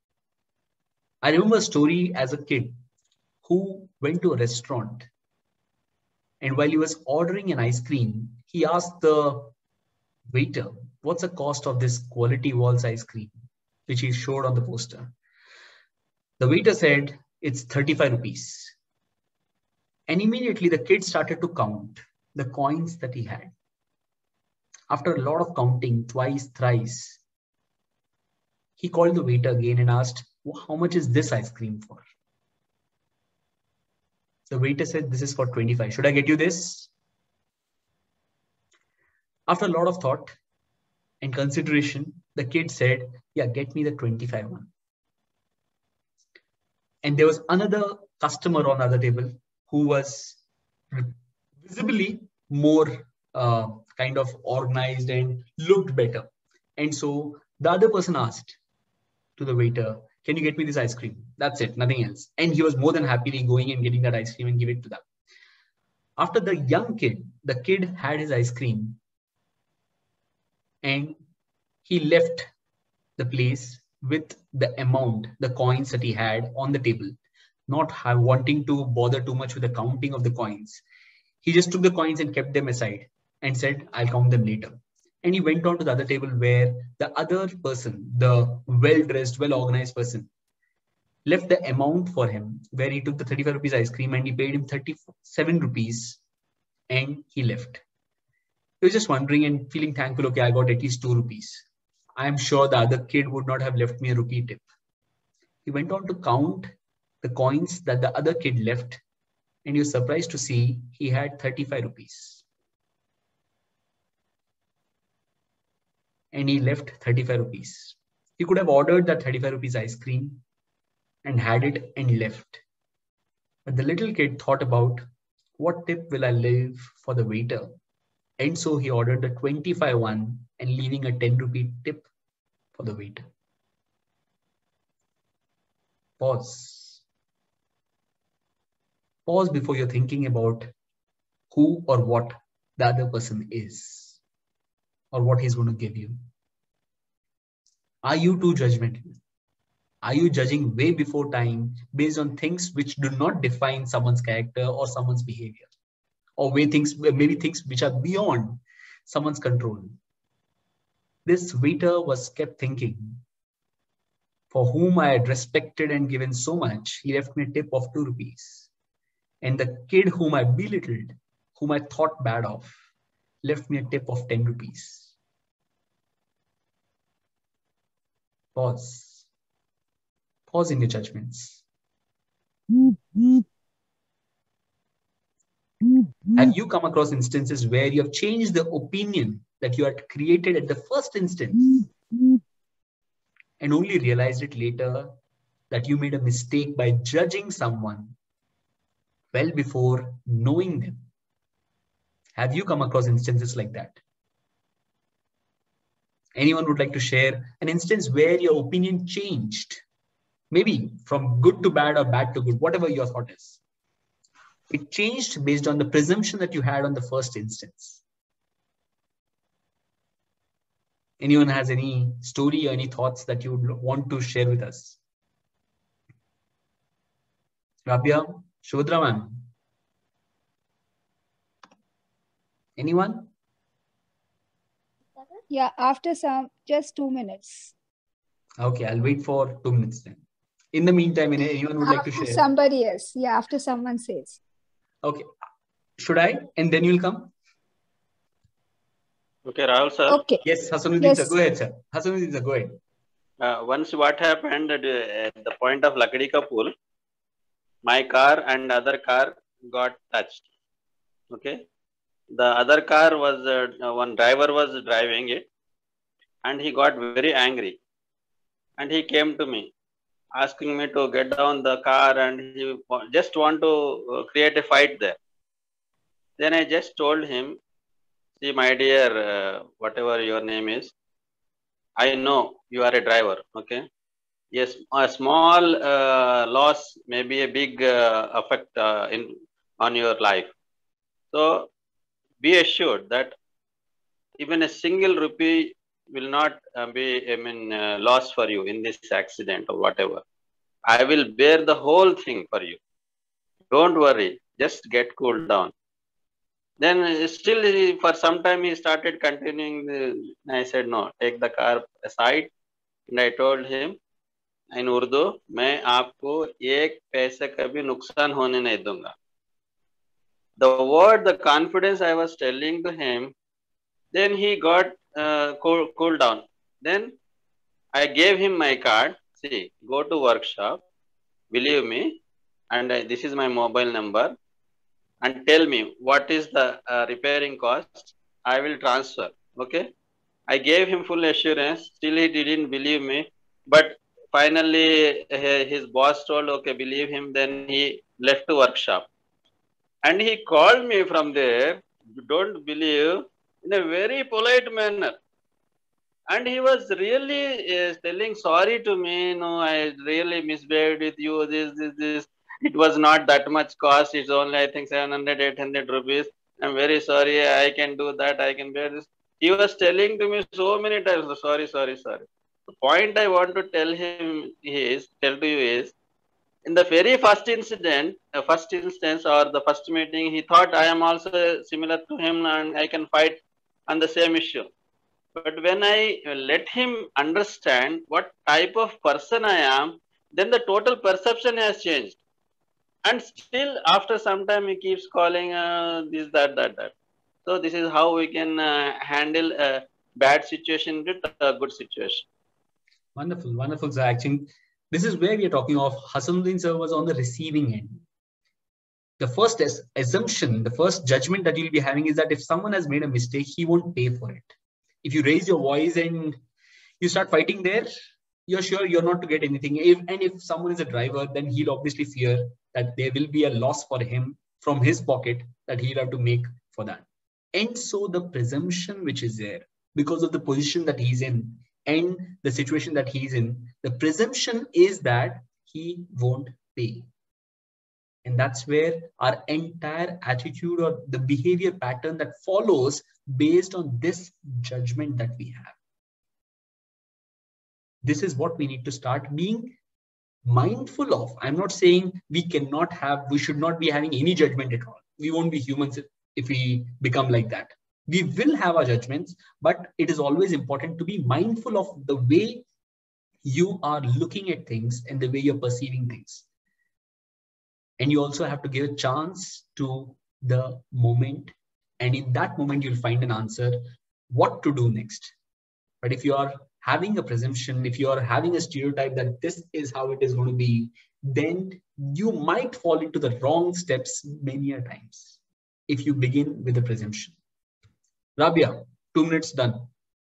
I remember a story as a kid who went to a restaurant, and while he was ordering an ice cream, he asked the waiter, what's the cost of this quality walls ice cream, which he showed on the poster. The waiter said, it's thirty-five rupees. And immediately the kid started to count the coins that he had. After a lot of counting, twice, thrice, he called the waiter again and asked, well, how much is this ice cream for? The waiter said, this is for twenty-five. Should I get you this? After a lot of thought and consideration, the kid said, yeah, get me the twenty-five one. And there was another customer on the other table who was visibly more uh, kind of organized and looked better. And so the other person asked to the waiter, can you get me this ice cream? That's it, nothing else. And he was more than happily going and getting that ice cream and give it to them. After the young kid, the kid had his ice cream and he left the place with the amount, the coins that he had on the table, not have, wanting to bother too much with the counting of the coins. He just took the coins and kept them aside and said, I'll count them later. And he went on to the other table where the other person, the well-dressed, well-organized person, left the amount for him, where he took the thirty-five rupees ice cream and he paid him thirty-seven rupees and he left. He was just wondering and feeling thankful, okay, I got at least two rupees. I am sure the other kid would not have left me a rupee tip. He went on to count the coins that the other kid left, and he was surprised to see he had thirty-five rupees. And he left thirty-five rupees. He could have ordered that thirty-five rupees ice cream and had it and left. But the little kid thought about, what tip will I leave for the waiter? And so he ordered the twenty-five one and leaving a ten rupee tip for the waiter. Pause. Pause before you're thinking about who or what the other person is or what he's going to give you. Are you too judgmental? Are you judging way before time based on things which do not define someone's character or someone's behavior? Or way things, maybe things which are beyond someone's control? This waiter was kept thinking, for whom I had respected and given so much, he left me a tip of two rupees. And the kid whom I belittled, whom I thought bad of, left me a tip of ten rupees. Pause. Pause in your judgments. Have you come across instances where you have changed the opinion that you had created at the first instance and only realized it later that you made a mistake by judging someone well before knowing them? Have you come across instances like that? Anyone would like to share an instance where your opinion changed? Maybe from good to bad or bad to good, whatever your thought is. It changed based on the presumption that you had on the first instance. Anyone has any story or any thoughts that you would want to share with us? Rabia, Shubhadra ma'am. Anyone? Yeah, after some, just two minutes. Okay, I'll wait for two minutes then. In the meantime, anyone would like to share? Somebody else. Yeah, after someone says. Okay. Should I? And then you'll come? Okay, Rahul sir. Okay. Yes, Hasanuddin Yes. sir. Go ahead, sir. Hasanuddin sir, go ahead. Uh, once what happened at, uh, at the point of Lakdi Ka Pool, my car and other car got touched. Okay. The other car was, uh, one driver was driving it and he got very angry. And he came to me asking me to get down the car and he just want to create a fight there. Then I just told him, see my dear, uh, whatever your name is, I know you are a driver, okay? Yes, a small uh, loss may be a big uh, effect uh, in on your life. So be assured that even a single rupee will not uh, be, I mean, uh, loss for you in this accident or whatever. I will bear the whole thing for you. Don't worry, just get cooled down. Then still he, for some time he started continuing. The, I said, no, take the car aside. And I told him in Urdu, मैं आपको एक पैसे का भी नुकसान होने नहीं दूंगा. The word, the confidence I was telling to him, then he got uh, cool, cool down. Then I gave him my card. See, go to workshop, believe me, and uh, this is my mobile number, and tell me what is the uh, repairing cost. I will transfer. Okay. I gave him full assurance. Still, he didn't believe me. But finally, his boss told, okay, believe him. Then he left the workshop. And he called me from there, don't believe, in a very polite manner. And he was really uh, telling sorry to me. No, I really misbehaved with you. This, this, this. It was not that much cost. It's only, I think, seven hundred, eight hundred rupees. I'm very sorry. I can do that. I can bear this. He was telling to me so many times, sorry, sorry, sorry. The point I want to tell him is, tell to you is, in the very first incident, uh, first instance or the first meeting, he thought I am also similar to him and I can fight on the same issue. But when I let him understand what type of person I am, then the total perception has changed. And still, after some time, he keeps calling uh, this, that, that, that. So this is how we can uh, handle a bad situation with a good situation. Wonderful, wonderful, sir. Actually, this is where we are talking of Hasanuddin sir was on the receiving end. The first assumption, the first judgment that you'll be having is that if someone has made a mistake, he won't pay for it. If you raise your voice and you start fighting there, you're sure you're not to get anything. If, and if someone is a driver, then he'll obviously fear that there will be a loss for him from his pocket that he'll have to make for that. And so the presumption which is there, because of the position that he's in and the situation that he's in, the presumption is that he won't pay. And that's where our entire attitude or the behavior pattern that follows based on this judgment that we have. This is what we need to start being mindful of. I'm not saying we cannot have, we should not be having any judgment at all. We won't be humans if we become like that. We will have our judgments, but it is always important to be mindful of the way you are looking at things and the way you're perceiving things. And you also have to give a chance to the moment. And in that moment, you'll find an answer, what to do next. But if you are having a presumption, if you are having a stereotype that this is how it is going to be, then you might fall into the wrong steps many a times if you begin with a presumption. Rabia, two minutes done.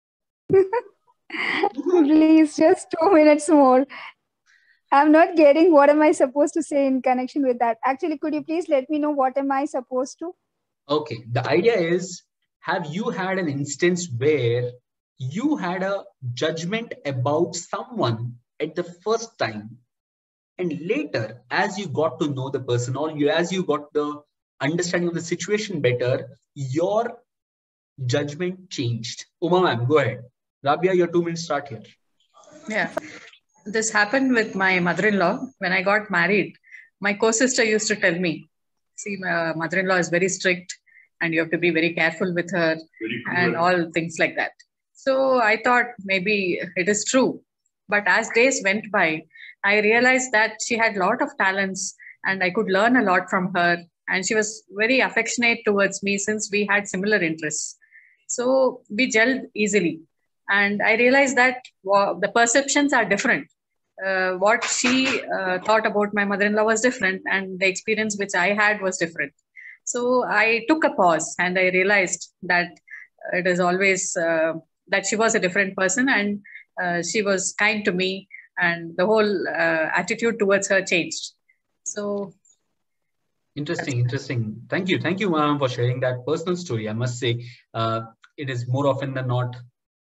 Please, just two minutes more. I'm not getting what am I supposed to say in connection with that. Actually, could you please let me know what am I supposed to? Okay, the idea is, have you had an instance where you had a judgment about someone at the first time, and later, as you got to know the person, or you, as you got the understanding of the situation better, your judgment changed? Uma ma'am, go ahead. Rabia, your two minutes start here. Yeah, this happened with my mother-in-law. When I got married, my co-sister used to tell me, see, my mother-in-law is very strict and you have to be very careful with her and all things like that. So I thought maybe it is true. But as days went by, I realized that she had a lot of talents and I could learn a lot from her. And she was very affectionate towards me since we had similar interests. So we gelled easily. And I realized that well, the perceptions are different. Uh, what she uh, thought about my mother-in-law was different, and the experience which I had was different. So I took a pause and I realized that it is always uh, that she was a different person, and uh, she was kind to me, and the whole uh, attitude towards her changed. So interesting, interesting. Thank you. Thank you, ma'am, for sharing that personal story. I must say, uh, it is more often than not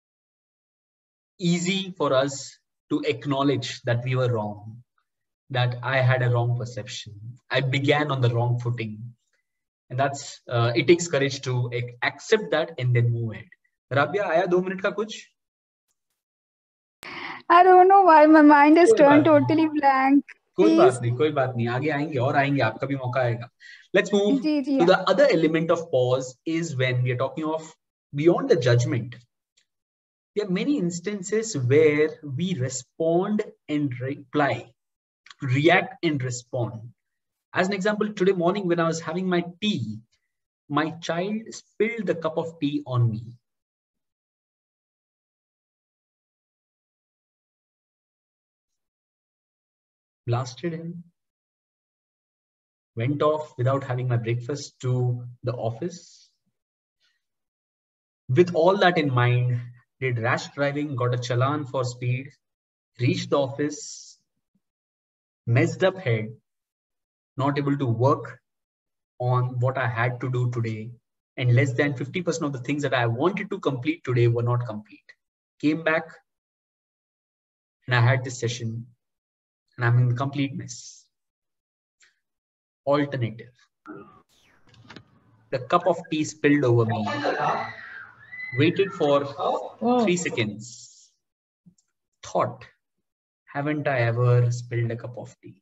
easy for us to acknowledge that we were wrong, that I had a wrong perception. I began on the wrong footing. And that's, uh, it takes courage to accept that and then move ahead. Rabia, aaya do minute ka kuch? I don't know why my mind has turned totally blank. कोई बात नहीं, कोई बात नहीं, आगे आएंगे और आएंगे, आपका भी मौका आएगा. Let's move ji, ji, to the other element of pause is when we are talking of beyond the judgment. There are many instances where we respond and reply, react and respond. As an example, today morning when I was having my tea, my child spilled the cup of tea on me. Blasted him, went off without having my breakfast to the office. With all that in mind, did rash driving, got a challan for speed, reached the office, messed up head, not able to work on what I had to do today, and less than fifty percent of the things that I wanted to complete today were not complete. Came back and I had this session and I'm in complete mess. Alternative. The cup of tea spilled over me. Waited for three seconds. Thought, haven't I ever spilled a cup of tea?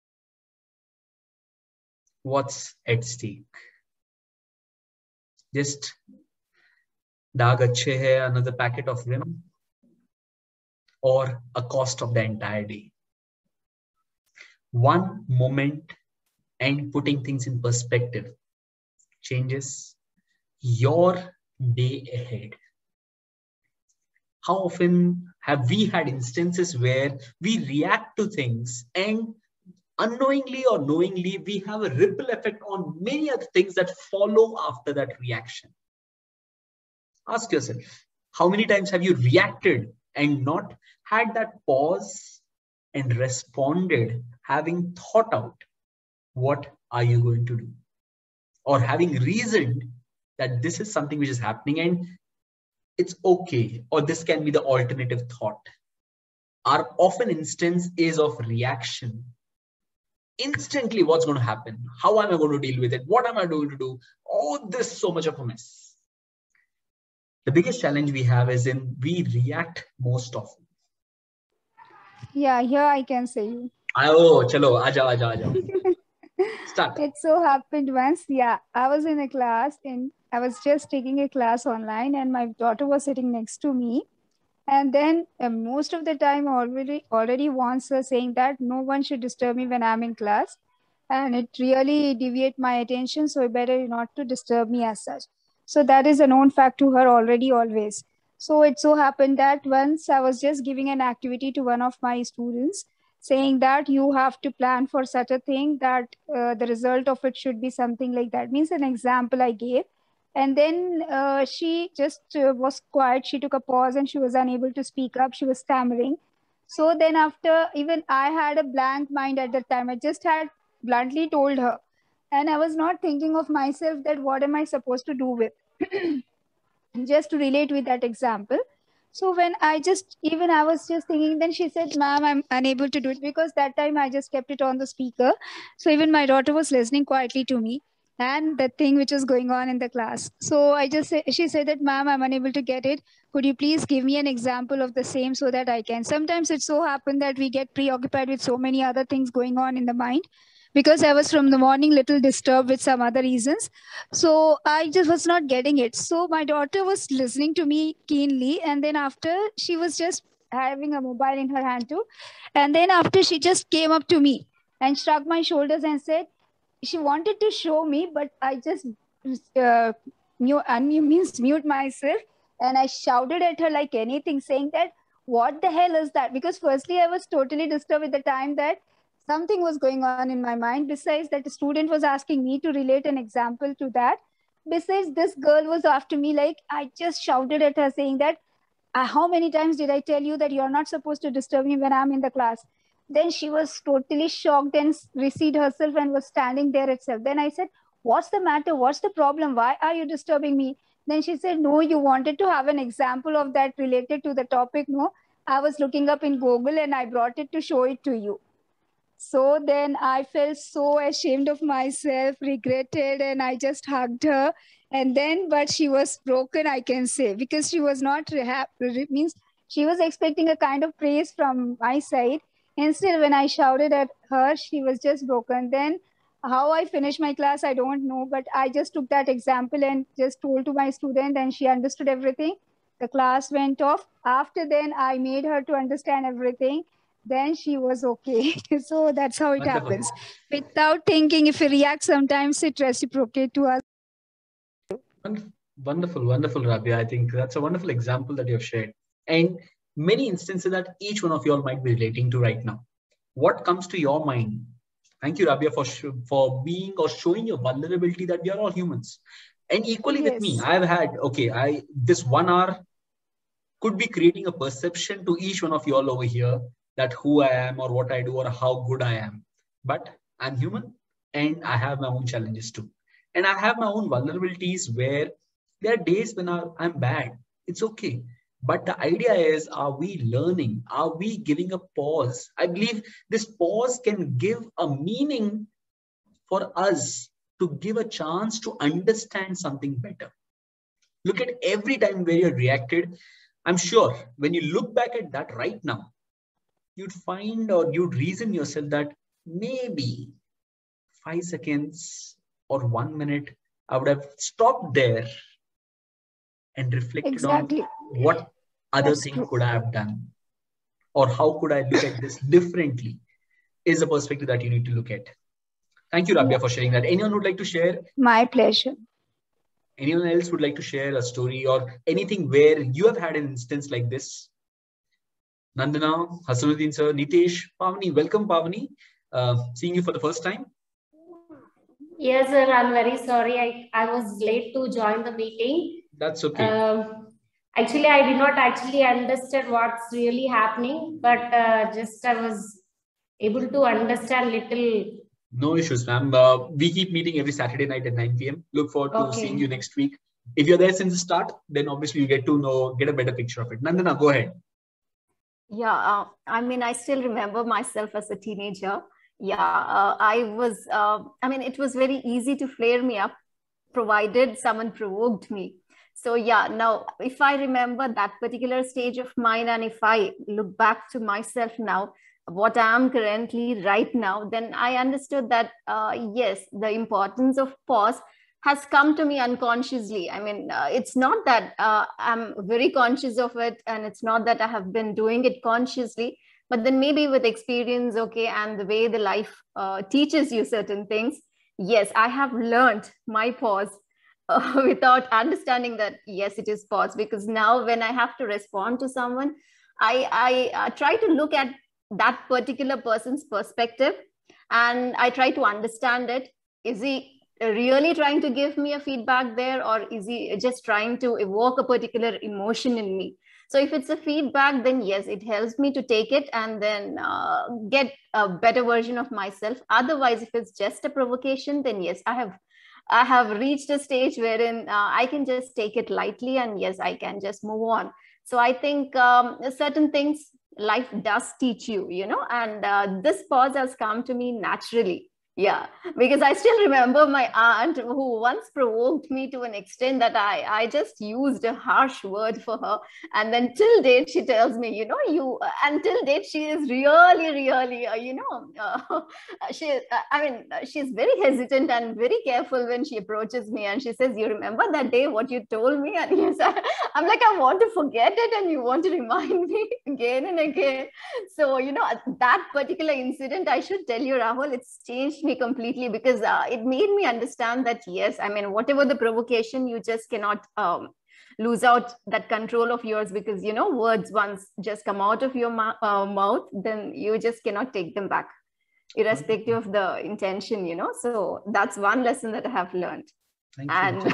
What's at stake? Just daag achhe hai, another packet of Vim, or a cost of the entire day? One moment and putting things in perspective changes your day ahead. How often have we had instances where we react to things and unknowingly or knowingly we have a ripple effect on many other things that follow after that reaction? Ask yourself, how many times have you reacted and not had that pause and responded, having thought out what are you going to do, or having reasoned that this is something which is happening and it's okay, or this can be the alternative thought. Our often instance is of reaction. Instantly, what's going to happen? How am I going to deal with it? What am I going to do? Oh, this is so much of a mess. The biggest challenge we have is in we react most often. Yeah, here I can say you. Oh, chalo, aaja, aaja, aaja. Start. It so happened once, yeah, I was in a class and I was just taking a class online and my daughter was sitting next to me. And then uh, most of the time already already wants her saying that no one should disturb me when I'm in class. And it really deviate my attention. So better not to disturb me as such. So that is a known fact to her already always. So it so happened that once I was just giving an activity to one of my students. saying that you have to plan for such a thing, that uh, the result of it should be something like that. Means an example I gave. And then uh, she just uh, was quiet. She took a pause and she was unable to speak up. She was stammering. So then after, even I had a blank mind at that time. I just had bluntly told her. And I was not thinking of myself that what am I supposed to do with? Just to relate with that example. So when I just, even I was just thinking, then she said, ma'am, I'm unable to do it, because that time I just kept it on the speaker. So even my daughter was listening quietly to me and the thing which was going on in the class. So I just, she said that, ma'am, I'm unable to get it. Could you please give me an example of the same so that I can? Sometimes it so happened that we get preoccupied with so many other things going on in the mind, because I was from the morning little disturbed with some other reasons. So I just was not getting it. So my daughter was listening to me keenly. And then after, she was just having a mobile in her hand too. And then after, she just came up to me and shrugged my shoulders and said, she wanted to show me, but I just uh, mute, unmute means mute myself. And I shouted at her like anything, saying that, what the hell is that? Because firstly, I was totally disturbed at the time that something was going on in my mind. Besides that, the student was asking me to relate an example to that. Besides, this girl was after me, like, I just shouted at her saying that, how many times did I tell you that you're not supposed to disturb me when I'm in the class? Then she was totally shocked and receded herself and was standing there itself. Then I said, what's the matter? What's the problem? Why are you disturbing me? Then she said, no, you wanted to have an example of that related to the topic. No, I was looking up in Google and I brought it to show it to you. So then I felt so ashamed of myself, regretted, and I just hugged her. And then, but she was broken, I can say, because she was not, it means she was expecting a kind of praise from my side. Instead, when I shouted at her, she was just broken. Then how I finished my class, I don't know, but I just took that example and just told to my student, and she understood everything. The class went off. After then, I made her to understand everything. Then she was okay. So that's how it Wonderful. happens. Without thinking, if we react, sometimes it reciprocates to us. Wonderful, wonderful, Rabia. I think that's a wonderful example that you have shared. And many instances that each one of you all might be relating to right now. What comes to your mind? Thank you, Rabia, for, for being or showing your vulnerability that we are all humans. And equally Yes. with me, I've had, okay, I this one hour could be creating a perception to each one of you all over here that who I am or what I do or how good I am. But I'm human and I have my own challenges too. And I have my own vulnerabilities where there are days when I'm bad. It's okay. But the idea is, are we learning? Are we giving a pause? I believe this pause can give a meaning for us to give a chance to understand something better. Look at every time where you reacted. I'm sure when you look back at that right now, you'd find or you'd reason yourself that maybe five seconds or one minute, I would have stopped there and reflected Exactly. on what other That's thing true. could I have done, or how could I look at this differently, is a perspective that you need to look at. Thank you, Rabia, Yeah. for sharing that. Anyone would like to share? My pleasure. Anyone else would like to share a story or anything where you have had an instance like this? Nandana, Hasanuddin sir, Nitesh, Pavani, welcome Pavani. Uh, seeing you for the first time. Yes, sir. I'm very sorry. I, I was late to join the meeting. That's okay. Um, actually, I did not actually understand what's really happening, but uh, just I was able to understand little. No issues, ma'am. Uh, we keep meeting every Saturday night at nine p m Look forward to Okay. seeing you next week. If you're there since the start, then obviously you get to know, get a better picture of it. Nandana, go ahead. Yeah, uh, I mean, I still remember myself as a teenager. Yeah, uh, I was, uh, I mean, it was very easy to flare me up, provided someone provoked me. So yeah, now if I remember that particular stage of mine, and if I look back to myself now, what I am currently right now, then I understood that, uh, yes, the importance of pause has come to me unconsciously. I mean, uh, it's not that uh, I'm very conscious of it, and it's not that I have been doing it consciously, but then maybe with experience, okay, and the way the life uh, teaches you certain things, yes, I have learned my pause uh, without understanding that, yes, it is pause. Because now when I have to respond to someone, I, I uh, try to look at that particular person's perspective, and I try to understand it. Is he really trying to give me a feedback there, or is he just trying to evoke a particular emotion in me? So if it's a feedback, then yes, it helps me to take it and then uh, get a better version of myself. Otherwise, if it's just a provocation, then yes, I have I have reached a stage wherein uh, I can just take it lightly, and yes, I can just move on. So I think um, certain things life does teach you, you know, and uh, this pause has come to me naturally. Yeah, because I still remember my aunt who once provoked me to an extent that I, I just used a harsh word for her. And then till date, she tells me, you know, you, uh, until date, she is really, really, uh, you know, uh, she, uh, I mean, she's very hesitant and very careful when she approaches me. And she says, you remember that day, what you told me? And yes, I, I'm like, I want to forget it. And you want to remind me again and again. So, you know, that particular incident, I should tell you, Rahul, it's changed me completely, because uh, it made me understand that yes, I mean, whatever the provocation, you just cannot um, lose out that control of yours, because you know, words once just come out of your uh, mouth, then you just cannot take them back, irrespective of the intention, you know. So that's one lesson that I have learned. Thank and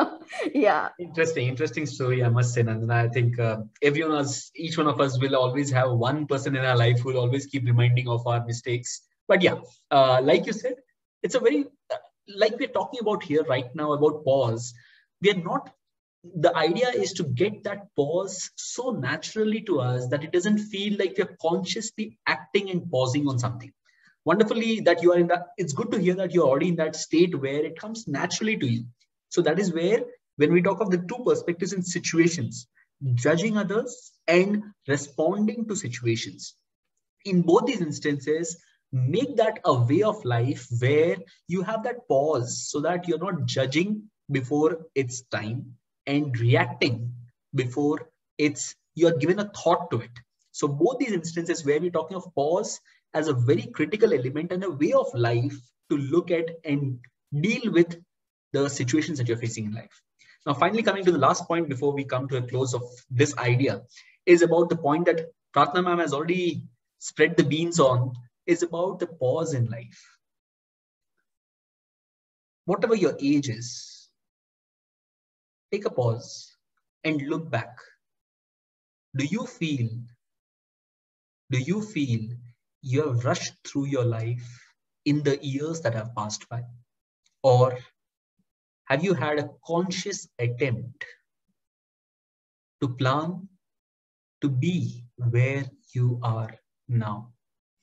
yeah, interesting interesting story, I must say, Nandana. I think uh, everyone else, each one of us will always have one person in our life who will always keep reminding of our mistakes. But yeah, uh, like you said, it's a very, uh, like we're talking about here right now about pause. We are not, the idea is to get that pause so naturally to us that it doesn't feel like we're consciously acting and pausing on something. Wonderfully that you are in that, it's good to hear that you're already in that state where it comes naturally to you. So that is where, when we talk of the two perspectives in situations, judging others and responding to situations, in both these instances, make that a way of life where you have that pause, so that you're not judging before it's time and reacting before it's, you're given a thought to it. So both these instances where we're talking of pause as a very critical element and a way of life to look at and deal with the situations that you're facing in life. Now, finally, coming to the last point before we come to a close of this idea, is about the point that Pratna ma'am has already spread the beans on, is about the pause in life. Whatever your age is, take a pause and look back. Do you feel, do you feel you have rushed through your life in the years that have passed by? Or have you had a conscious attempt to plan to be where you are now?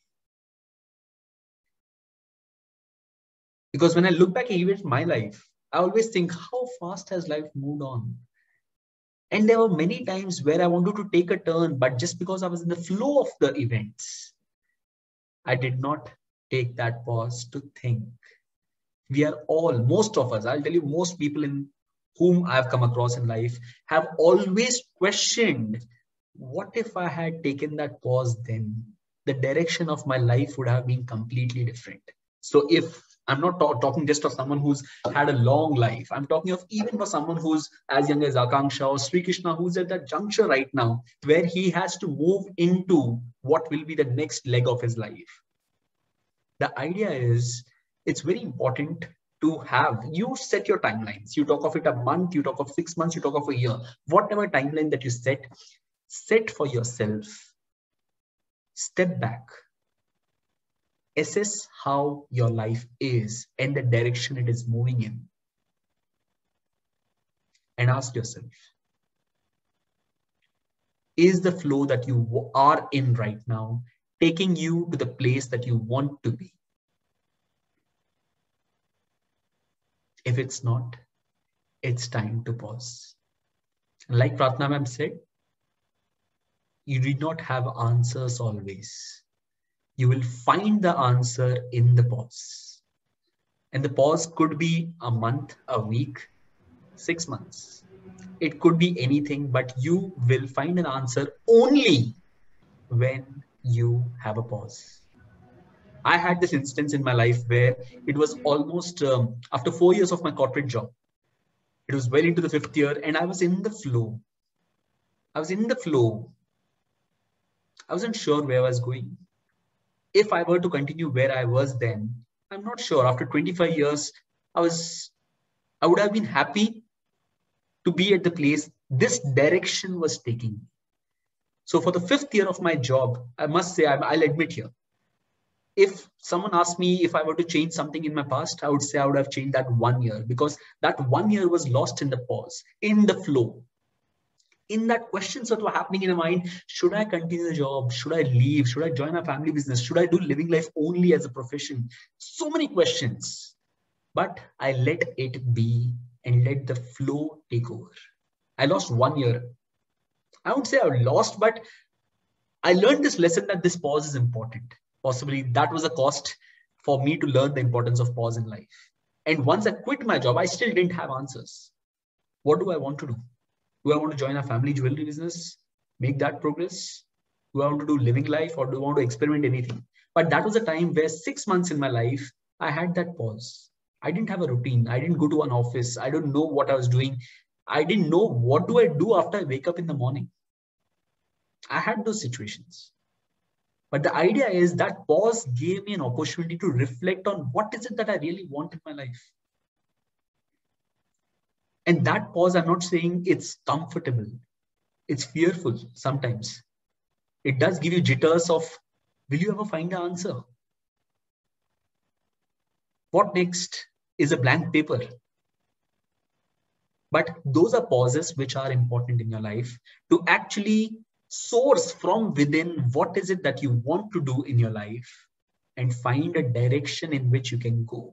Because when I look back even at my life, I always think, how fast has life moved on? And there were many times where I wanted to take a turn, but just because I was in the flow of the events, I did not take that pause to think. We are all, most of us, I'll tell you, most people in whom I've come across in life have always questioned, what if I had taken that pause then? The direction of my life would have been completely different. So if I'm not talk, talking just of someone who's had a long life, I'm talking of even for someone who's as young as Akanksha or Sri Krishna, who's at that juncture right now where he has to move into what will be the next leg of his life. The idea is, it's very important to have, you set your timelines. You talk of it a month, you talk of six months, you talk of a year, whatever timeline that you set, set for yourself. Step back. Assess how your life is and the direction it is moving in. And ask yourself, is the flow that you are in right now taking you to the place that you want to be? If it's not, it's time to pause. Like Pratna ma'am said, you did not have answers always. You will find the answer in the pause. And the pause could be a month, a week, six months. It could be anything, but you will find an answer only when you have a pause. I had this instance in my life where it was almost um, after four years of my corporate job. It was well into the fifth year and I was in the flow. I was in the flow. I wasn't sure where I was going. if I were to continue where I was then, I'm not sure. After twenty-five years, I was, I would have been happy to be at the place this direction was taking me. So for the fifth year of my job, I must say, I'll admit here, if someone asked me if I were to change something in my past, I would say I would have changed that one year, because that one year was lost in the pause, in the flow. In that questions that were happening in my mind, should I continue the job? Should I leave? Should I join a family business? Should I do living life only as a profession? So many questions, but I let it be and let the flow take over. I lost one year. I won't say I lost, but I learned this lesson that this pause is important. Possibly that was a cost for me to learn the importance of pause in life. And once I quit my job, I still didn't have answers. What do I want to do? Do I want to join a family jewelry business, make that progress? Do I want to do living life, or do I want to experiment anything? But that was a time where six months in my life, I had that pause. I didn't have a routine. I didn't go to an office. I don't know what I was doing. I didn't know what do I do after I wake up in the morning. I had those situations. But the idea is that pause gave me an opportunity to reflect on what is it that I really want in my life. And that pause, I'm not saying it's comfortable. It's fearful sometimes. It does give you jitters of, will you ever find the answer? What next is a blank paper. But those are pauses which are important in your life to actually source from within what is it that you want to do in your life and find a direction in which you can go.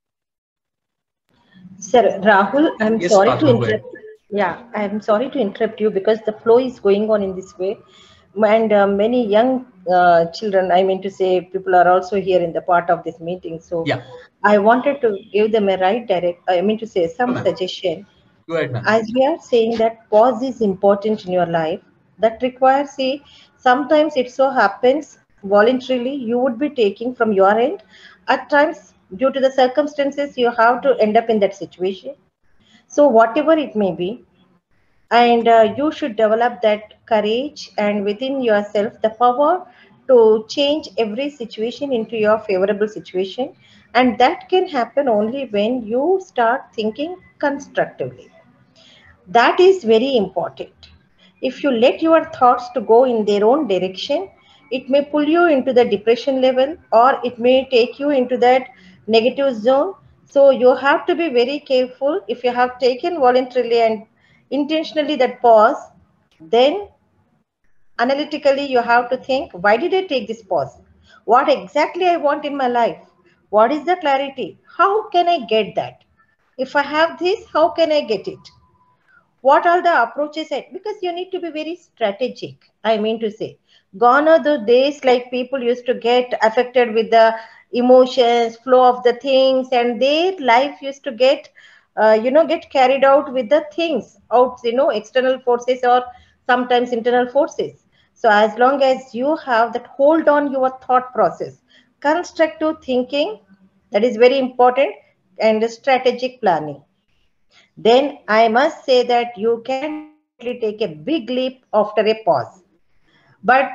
Sir Rahul, I'm yes, sorry Fatma, to interrupt. Yeah, I'm sorry to interrupt you because the flow is going on in this way. And uh, many young uh, children, I mean to say, people are also here in the part of this meeting. So yeah. I wanted to give them a right direct, I mean to say some Go suggestion. Go ahead, ma'am. As we are saying that pause is important in your life, that requires, see, sometimes it so happens voluntarily you would be taking from your end. At times, due to the circumstances, you have to end up in that situation. So whatever it may be, and uh, you should develop that courage and within yourself the power to change every situation into your favorable situation. And that can happen only when you start thinking constructively. That is very important. If you let your thoughts to go in their own direction, it may pull you into the depression level, or it may take you into that negative zone. So you have to be very careful. If you have taken voluntarily and intentionally that pause, then analytically you have to think, why did I take this pause? What exactly I want in my life? What is the clarity? How can I get that? If I have this, how can I get it? What are the approaches? At, because you need to be very strategic. I mean to say, gone are the days like people used to get affected with the emotions, flow of the things, and their life used to get, uh, you know, get carried out with the things out, you know, external forces or sometimes internal forces. So as long as you have that hold on your thought process, constructive thinking, that is very important, and strategic planning, then I must say that you can definitely take a big leap after a pause. But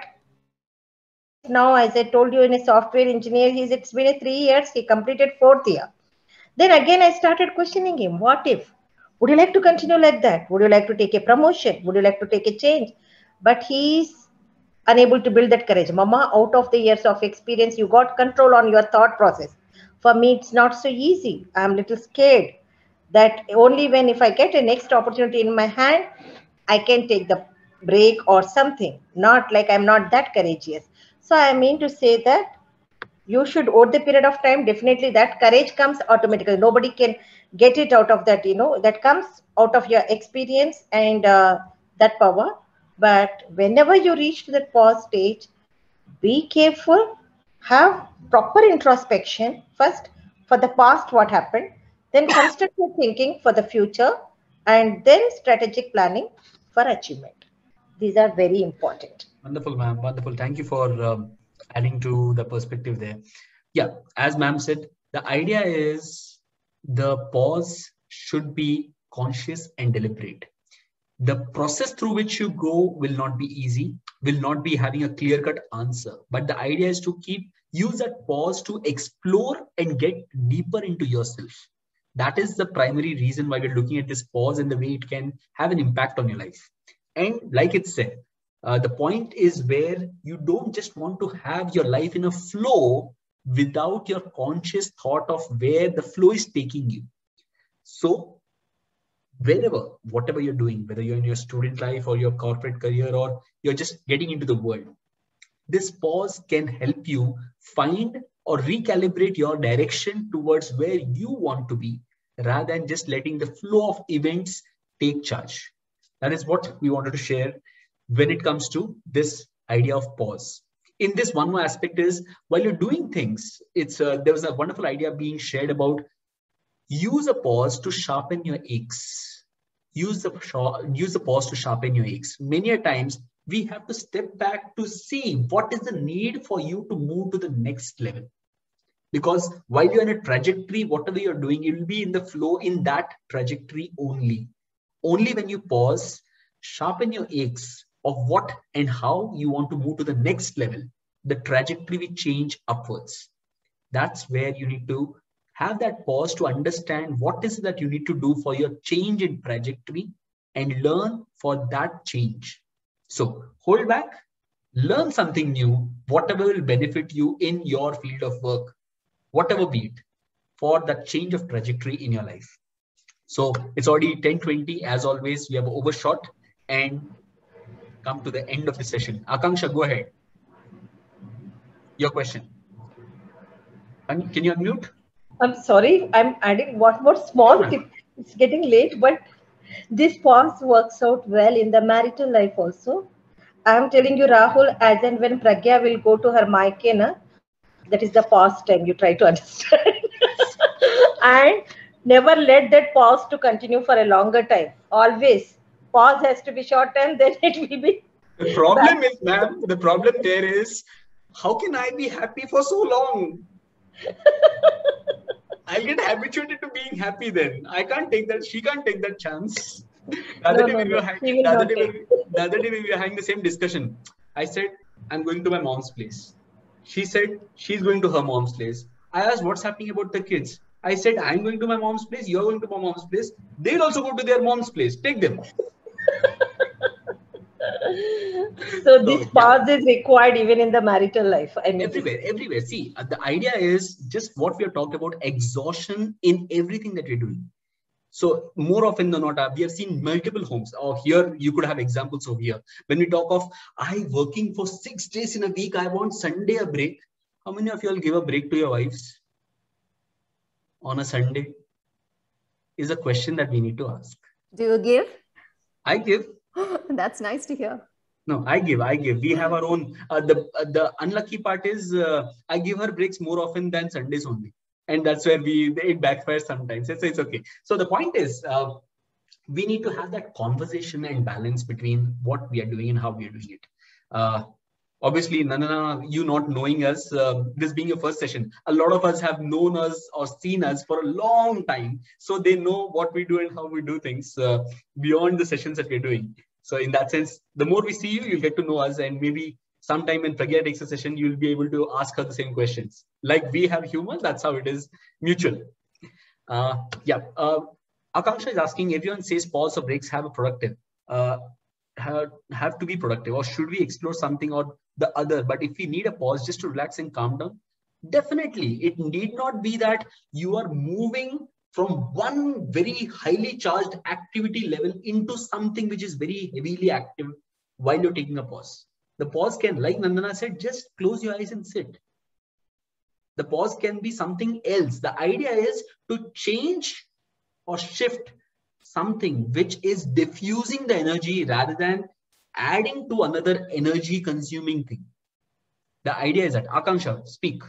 now, as I told you, in a software engineer, he's it's been a three years, he completed fourth year. Then again, I started questioning him, what if? Would you like to continue like that? Would you like to take a promotion? Would you like to take a change? But he's unable to build that courage. Mama, out of the years of experience, you got control on your thought process. For me, it's not so easy. I'm a little scared that only when if I get a next opportunity in my hand, I can take the break or something. Not like I'm not that courageous. So I mean to say that you should, over the period of time, definitely that courage comes automatically. Nobody can get it out of that, you know, that comes out of your experience and uh, that power. But whenever you reach to that pause stage, be careful, have proper introspection first for the past, what happened, then constructive thinking for the future, and then strategic planning for achievement. These are very important. Wonderful, ma'am. Wonderful. Thank you for um, adding to the perspective there. Yeah, as ma'am said, the idea is the pause should be conscious and deliberate. The process through which you go will not be easy, will not be having a clear-cut answer. But the idea is to keep Use that pause to explore and get deeper into yourself. That is the primary reason why we're looking at this pause and the way it can have an impact on your life. And like it said, uh, the point is where you don't just want to have your life in a flow without your conscious thought of where the flow is taking you. So wherever, whatever you're doing, whether you're in your student life or your corporate career, or you're just getting into the world, this pause can help you find or recalibrate your direction towards where you want to be, rather than just letting the flow of events take charge. That is what we wanted to share when it comes to this idea of pause. In this, one more aspect is, while you're doing things, it's uh, there was a wonderful idea being shared about use a pause to sharpen your aches. Use the, use the pause to sharpen your aches. Many a times, we have to step back to see what is the need for you to move to the next level. Because while you're in a trajectory, whatever you're doing, it will be in the flow in that trajectory only. Only when you pause, sharpen your aches of what and how you want to move to the next level, the trajectory will change upwards. That's where you need to have that pause to understand what is it that you need to do for your change in trajectory and learn for that change. So hold back, learn something new, whatever will benefit you in your field of work, whatever be it, for that change of trajectory in your life. So it's already ten twenty. As always, we have overshot and come to the end of the session. Akanksha, go ahead. Your question. Can you unmute? I'm sorry, I'm adding one more small tip. It's getting late, but this pause works out well in the marital life also. I'm telling you, Rahul, as and when Pragya will go to her Maikena, that is the pause time you try to understand. And never let that pause to continue for a longer time. Always pause has to be short time, then it will be. The problem back. is, ma'am, the problem there is, how can I be happy for so long? I'll get habituated to being happy then. I can't take that. She can't take that chance. The other, no, day, no, we were having, the, other day we, the other day we were having the same discussion. I said, I'm going to my mom's place. She said, she's going to her mom's place. I asked, what's happening about the kids? I said, I'm going to my mom's place. You're going to my mom's place. They'll also go to their mom's place. Take them. So this so, pause yeah. is required even in the marital life. I mean, everywhere, everywhere. See, uh, the idea is just what we are talking about, exhaustion in everything that we're doing. So more often than not, uh, we have seen multiple homes. Or here, you could have examples over here. When we talk of, I working for six days in a week, I want Sunday a break. How many of you all give a break to your wives on a Sunday? Is a question that we need to ask. Do you give? I give. That's nice to hear. No, I give, I give. We have our own. Uh, the uh, the unlucky part is uh, I give her breaks more often than Sundays only. And that's where we it backfires sometimes. It's, it's okay. So the point is, uh, we need to have that conversation and balance between what we are doing and how we are doing it. Uh, obviously, Nandana, you not knowing us, uh, this being your first session, a lot of us have known us or seen us for a long time. So they know what we do and how we do things uh, beyond the sessions that we're doing. So in that sense, the more we see you, you'll get to know us, and maybe sometime when Pragya takes a session, you'll be able to ask her the same questions. Like we have humor, that's how it is mutual. Uh, yeah. Uh, Akanksha is asking, everyone says pause or breaks have a productive, uh, have, have to be productive, or should we explore something or the other? But if we need a pause just to relax and calm down, definitely it need not be that you are moving from one very highly charged activity level into something which is very heavily active while you're taking a pause. The pause can, like Nandana said, just close your eyes and sit. The pause can be something else. The idea is to change or shift something which is diffusing the energy rather than adding to another energy consuming thing. The idea is that, Akanksha, speak.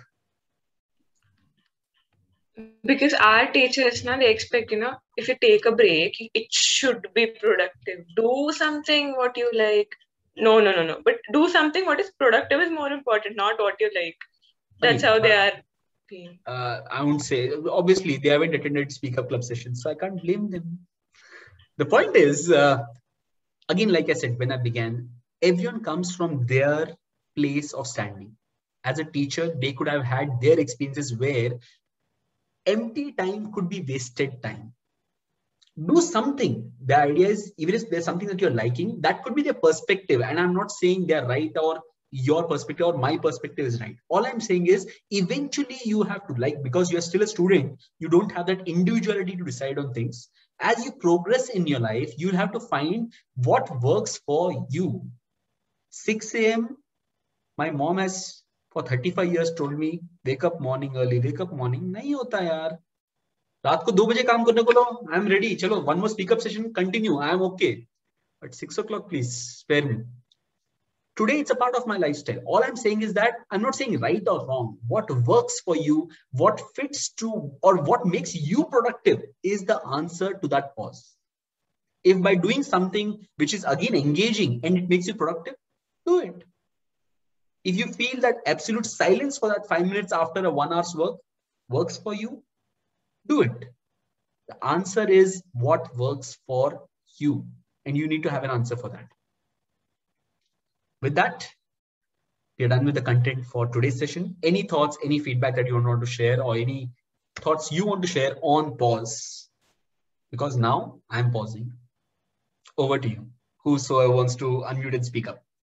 Because our teachers, now they expect, you know, if you take a break, it should be productive. Do something what you like. No, no, no, no. But do something what is productive is more important, not what you like. That's how they are. Uh, I won't say, obviously, they haven't attended Speak Up Club sessions, so I can't blame them. The point is, uh, again, like I said, when I began, everyone comes from their place of standing. as a teacher, they could have had their experiences where empty time could be wasted time. Do something. The idea is, even if there's something that you're liking, that could be their perspective. And I'm not saying they're right or your perspective or my perspective is right. All I'm saying is eventually you have to like, because you're still a student, you don't have that individuality to decide on things. As you progress in your life, you'll have to find what works for you. six A M, my mom has for thirty-five years told me, wake up morning early, wake up morning. Nahi hota yaar. रात को दो बजे काम करने को लो, I am ready. चलो, one more speak up session, continue. I am okay. At six o'clock, please spare me. Today, it's a part of my lifestyle. All I'm saying is that I'm not saying right or wrong. What works for you, what fits to, or what makes you productive is the answer to that pause. If by doing something which is again engaging and it makes you productive, do it. If you feel that absolute silence for that five minutes after a one hour's work works for you, do it. The answer is what works for you, and you need to have an answer for that. With that, we are done with the content for today's session. Any thoughts, any feedback that you want to share, or any thoughts you want to share on pause? Because now I'm pausing. Over to you. Whosoever wants to unmute and speak up.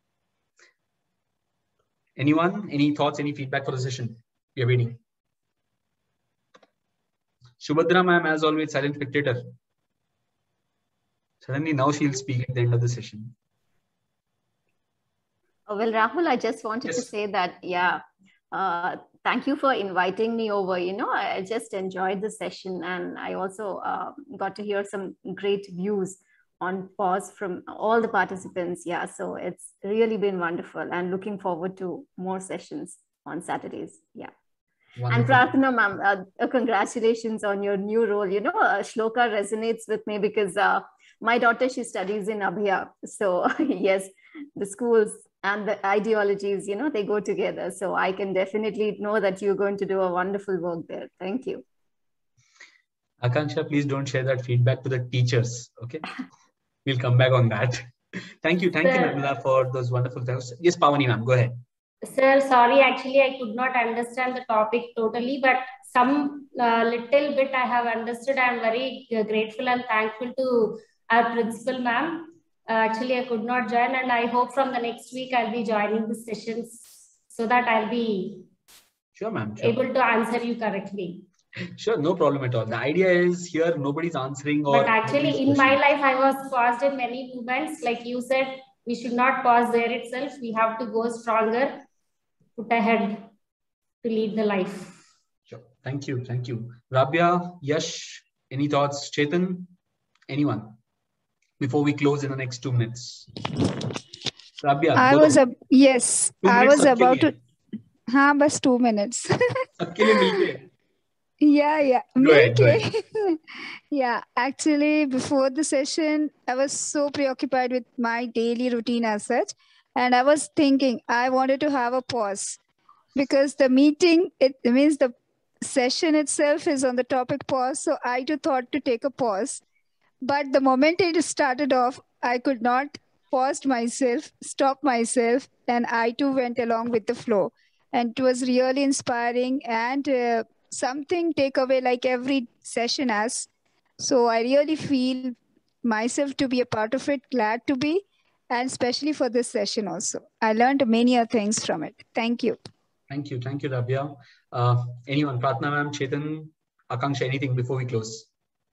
Anyone? Any thoughts, any feedback for the session? We are waiting. Shubhadra ma'am, as always, silent spectator. Suddenly now she'll speak at the end of the session. Oh, well, Rahul, I just wanted yes. to say that, yeah, uh, thank you for inviting me over. You know, I just enjoyed the session, and I also uh, got to hear some great views on pause from all the participants. Yeah, so it's really been wonderful, and looking forward to more sessions on Saturdays. Yeah. Wonderful. And Prarthana ma'am, uh, uh, congratulations on your new role. You know, uh, Shloka resonates with me because uh, my daughter, she studies in Abhiya. So yes, the schools and the ideologies, you know, they go together. So I can definitely know that you're going to do a wonderful work there. Thank you. Akanksha, please don't share that feedback to the teachers. Okay. We'll come back on that. Thank you. Thank Sir. you, Nirmala, for those wonderful things. Yes, Pavani ma'am, go ahead. Sir, sorry, actually, I could not understand the topic totally, but some uh, little bit I have understood. I am very uh, grateful and thankful to our principal ma'am. Uh, actually, I could not join, and I hope from the next week I'll be joining the sessions so that I'll be sure, ma'am. Sure. able to answer you correctly. Sure, no problem at all. The idea is here nobody's answering. Or but actually, in my life, I was paused in many movements. Like you said, we should not pause there itself. We have to go stronger, put ahead to lead the life. Sure. Thank you. Thank you. Rabia, Yash, any thoughts? Chetan, anyone? Before we close in the next two minutes. Rabia, I was, a, yes, I was about to, हाँ बस two minutes. सबके लिए मिलके. Yeah, yeah. Go ahead, go ahead. Yeah, actually, before the session, I was so preoccupied with my daily routine as such. And I was thinking I wanted to have a pause because the meeting, it means the session itself is on the topic pause. So I too thought to take a pause. But the moment it started off, I could not pause myself, stop myself, and I too went along with the flow. And it was really inspiring and uh, something take away like every session has. So I really feel myself to be a part of it, glad to be, and especially for this session also. I learned many things from it. Thank you. Thank you. Thank you, Rabia. Uh, anyone, Pratna ma'am, Chetan, Akanksha, anything before we close?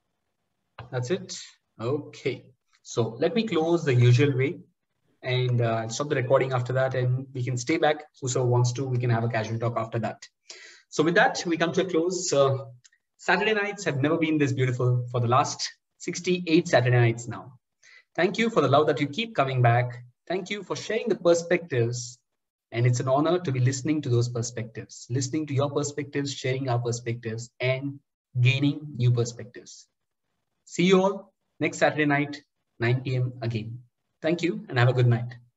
That's it. Okay. So let me close the usual way and uh, stop the recording after that, and we can stay back. Whoever wants to, we can have a casual talk after that. So with that, we come to a close. Uh, Saturday nights have never been this beautiful for the last sixty-eight Saturday nights now. Thank you for the love that you keep coming back. Thank you for sharing the perspectives. And it's an honor to be listening to those perspectives, listening to your perspectives, sharing our perspectives, and gaining new perspectives. See you all next Saturday night, nine P M again. Thank you and have a good night.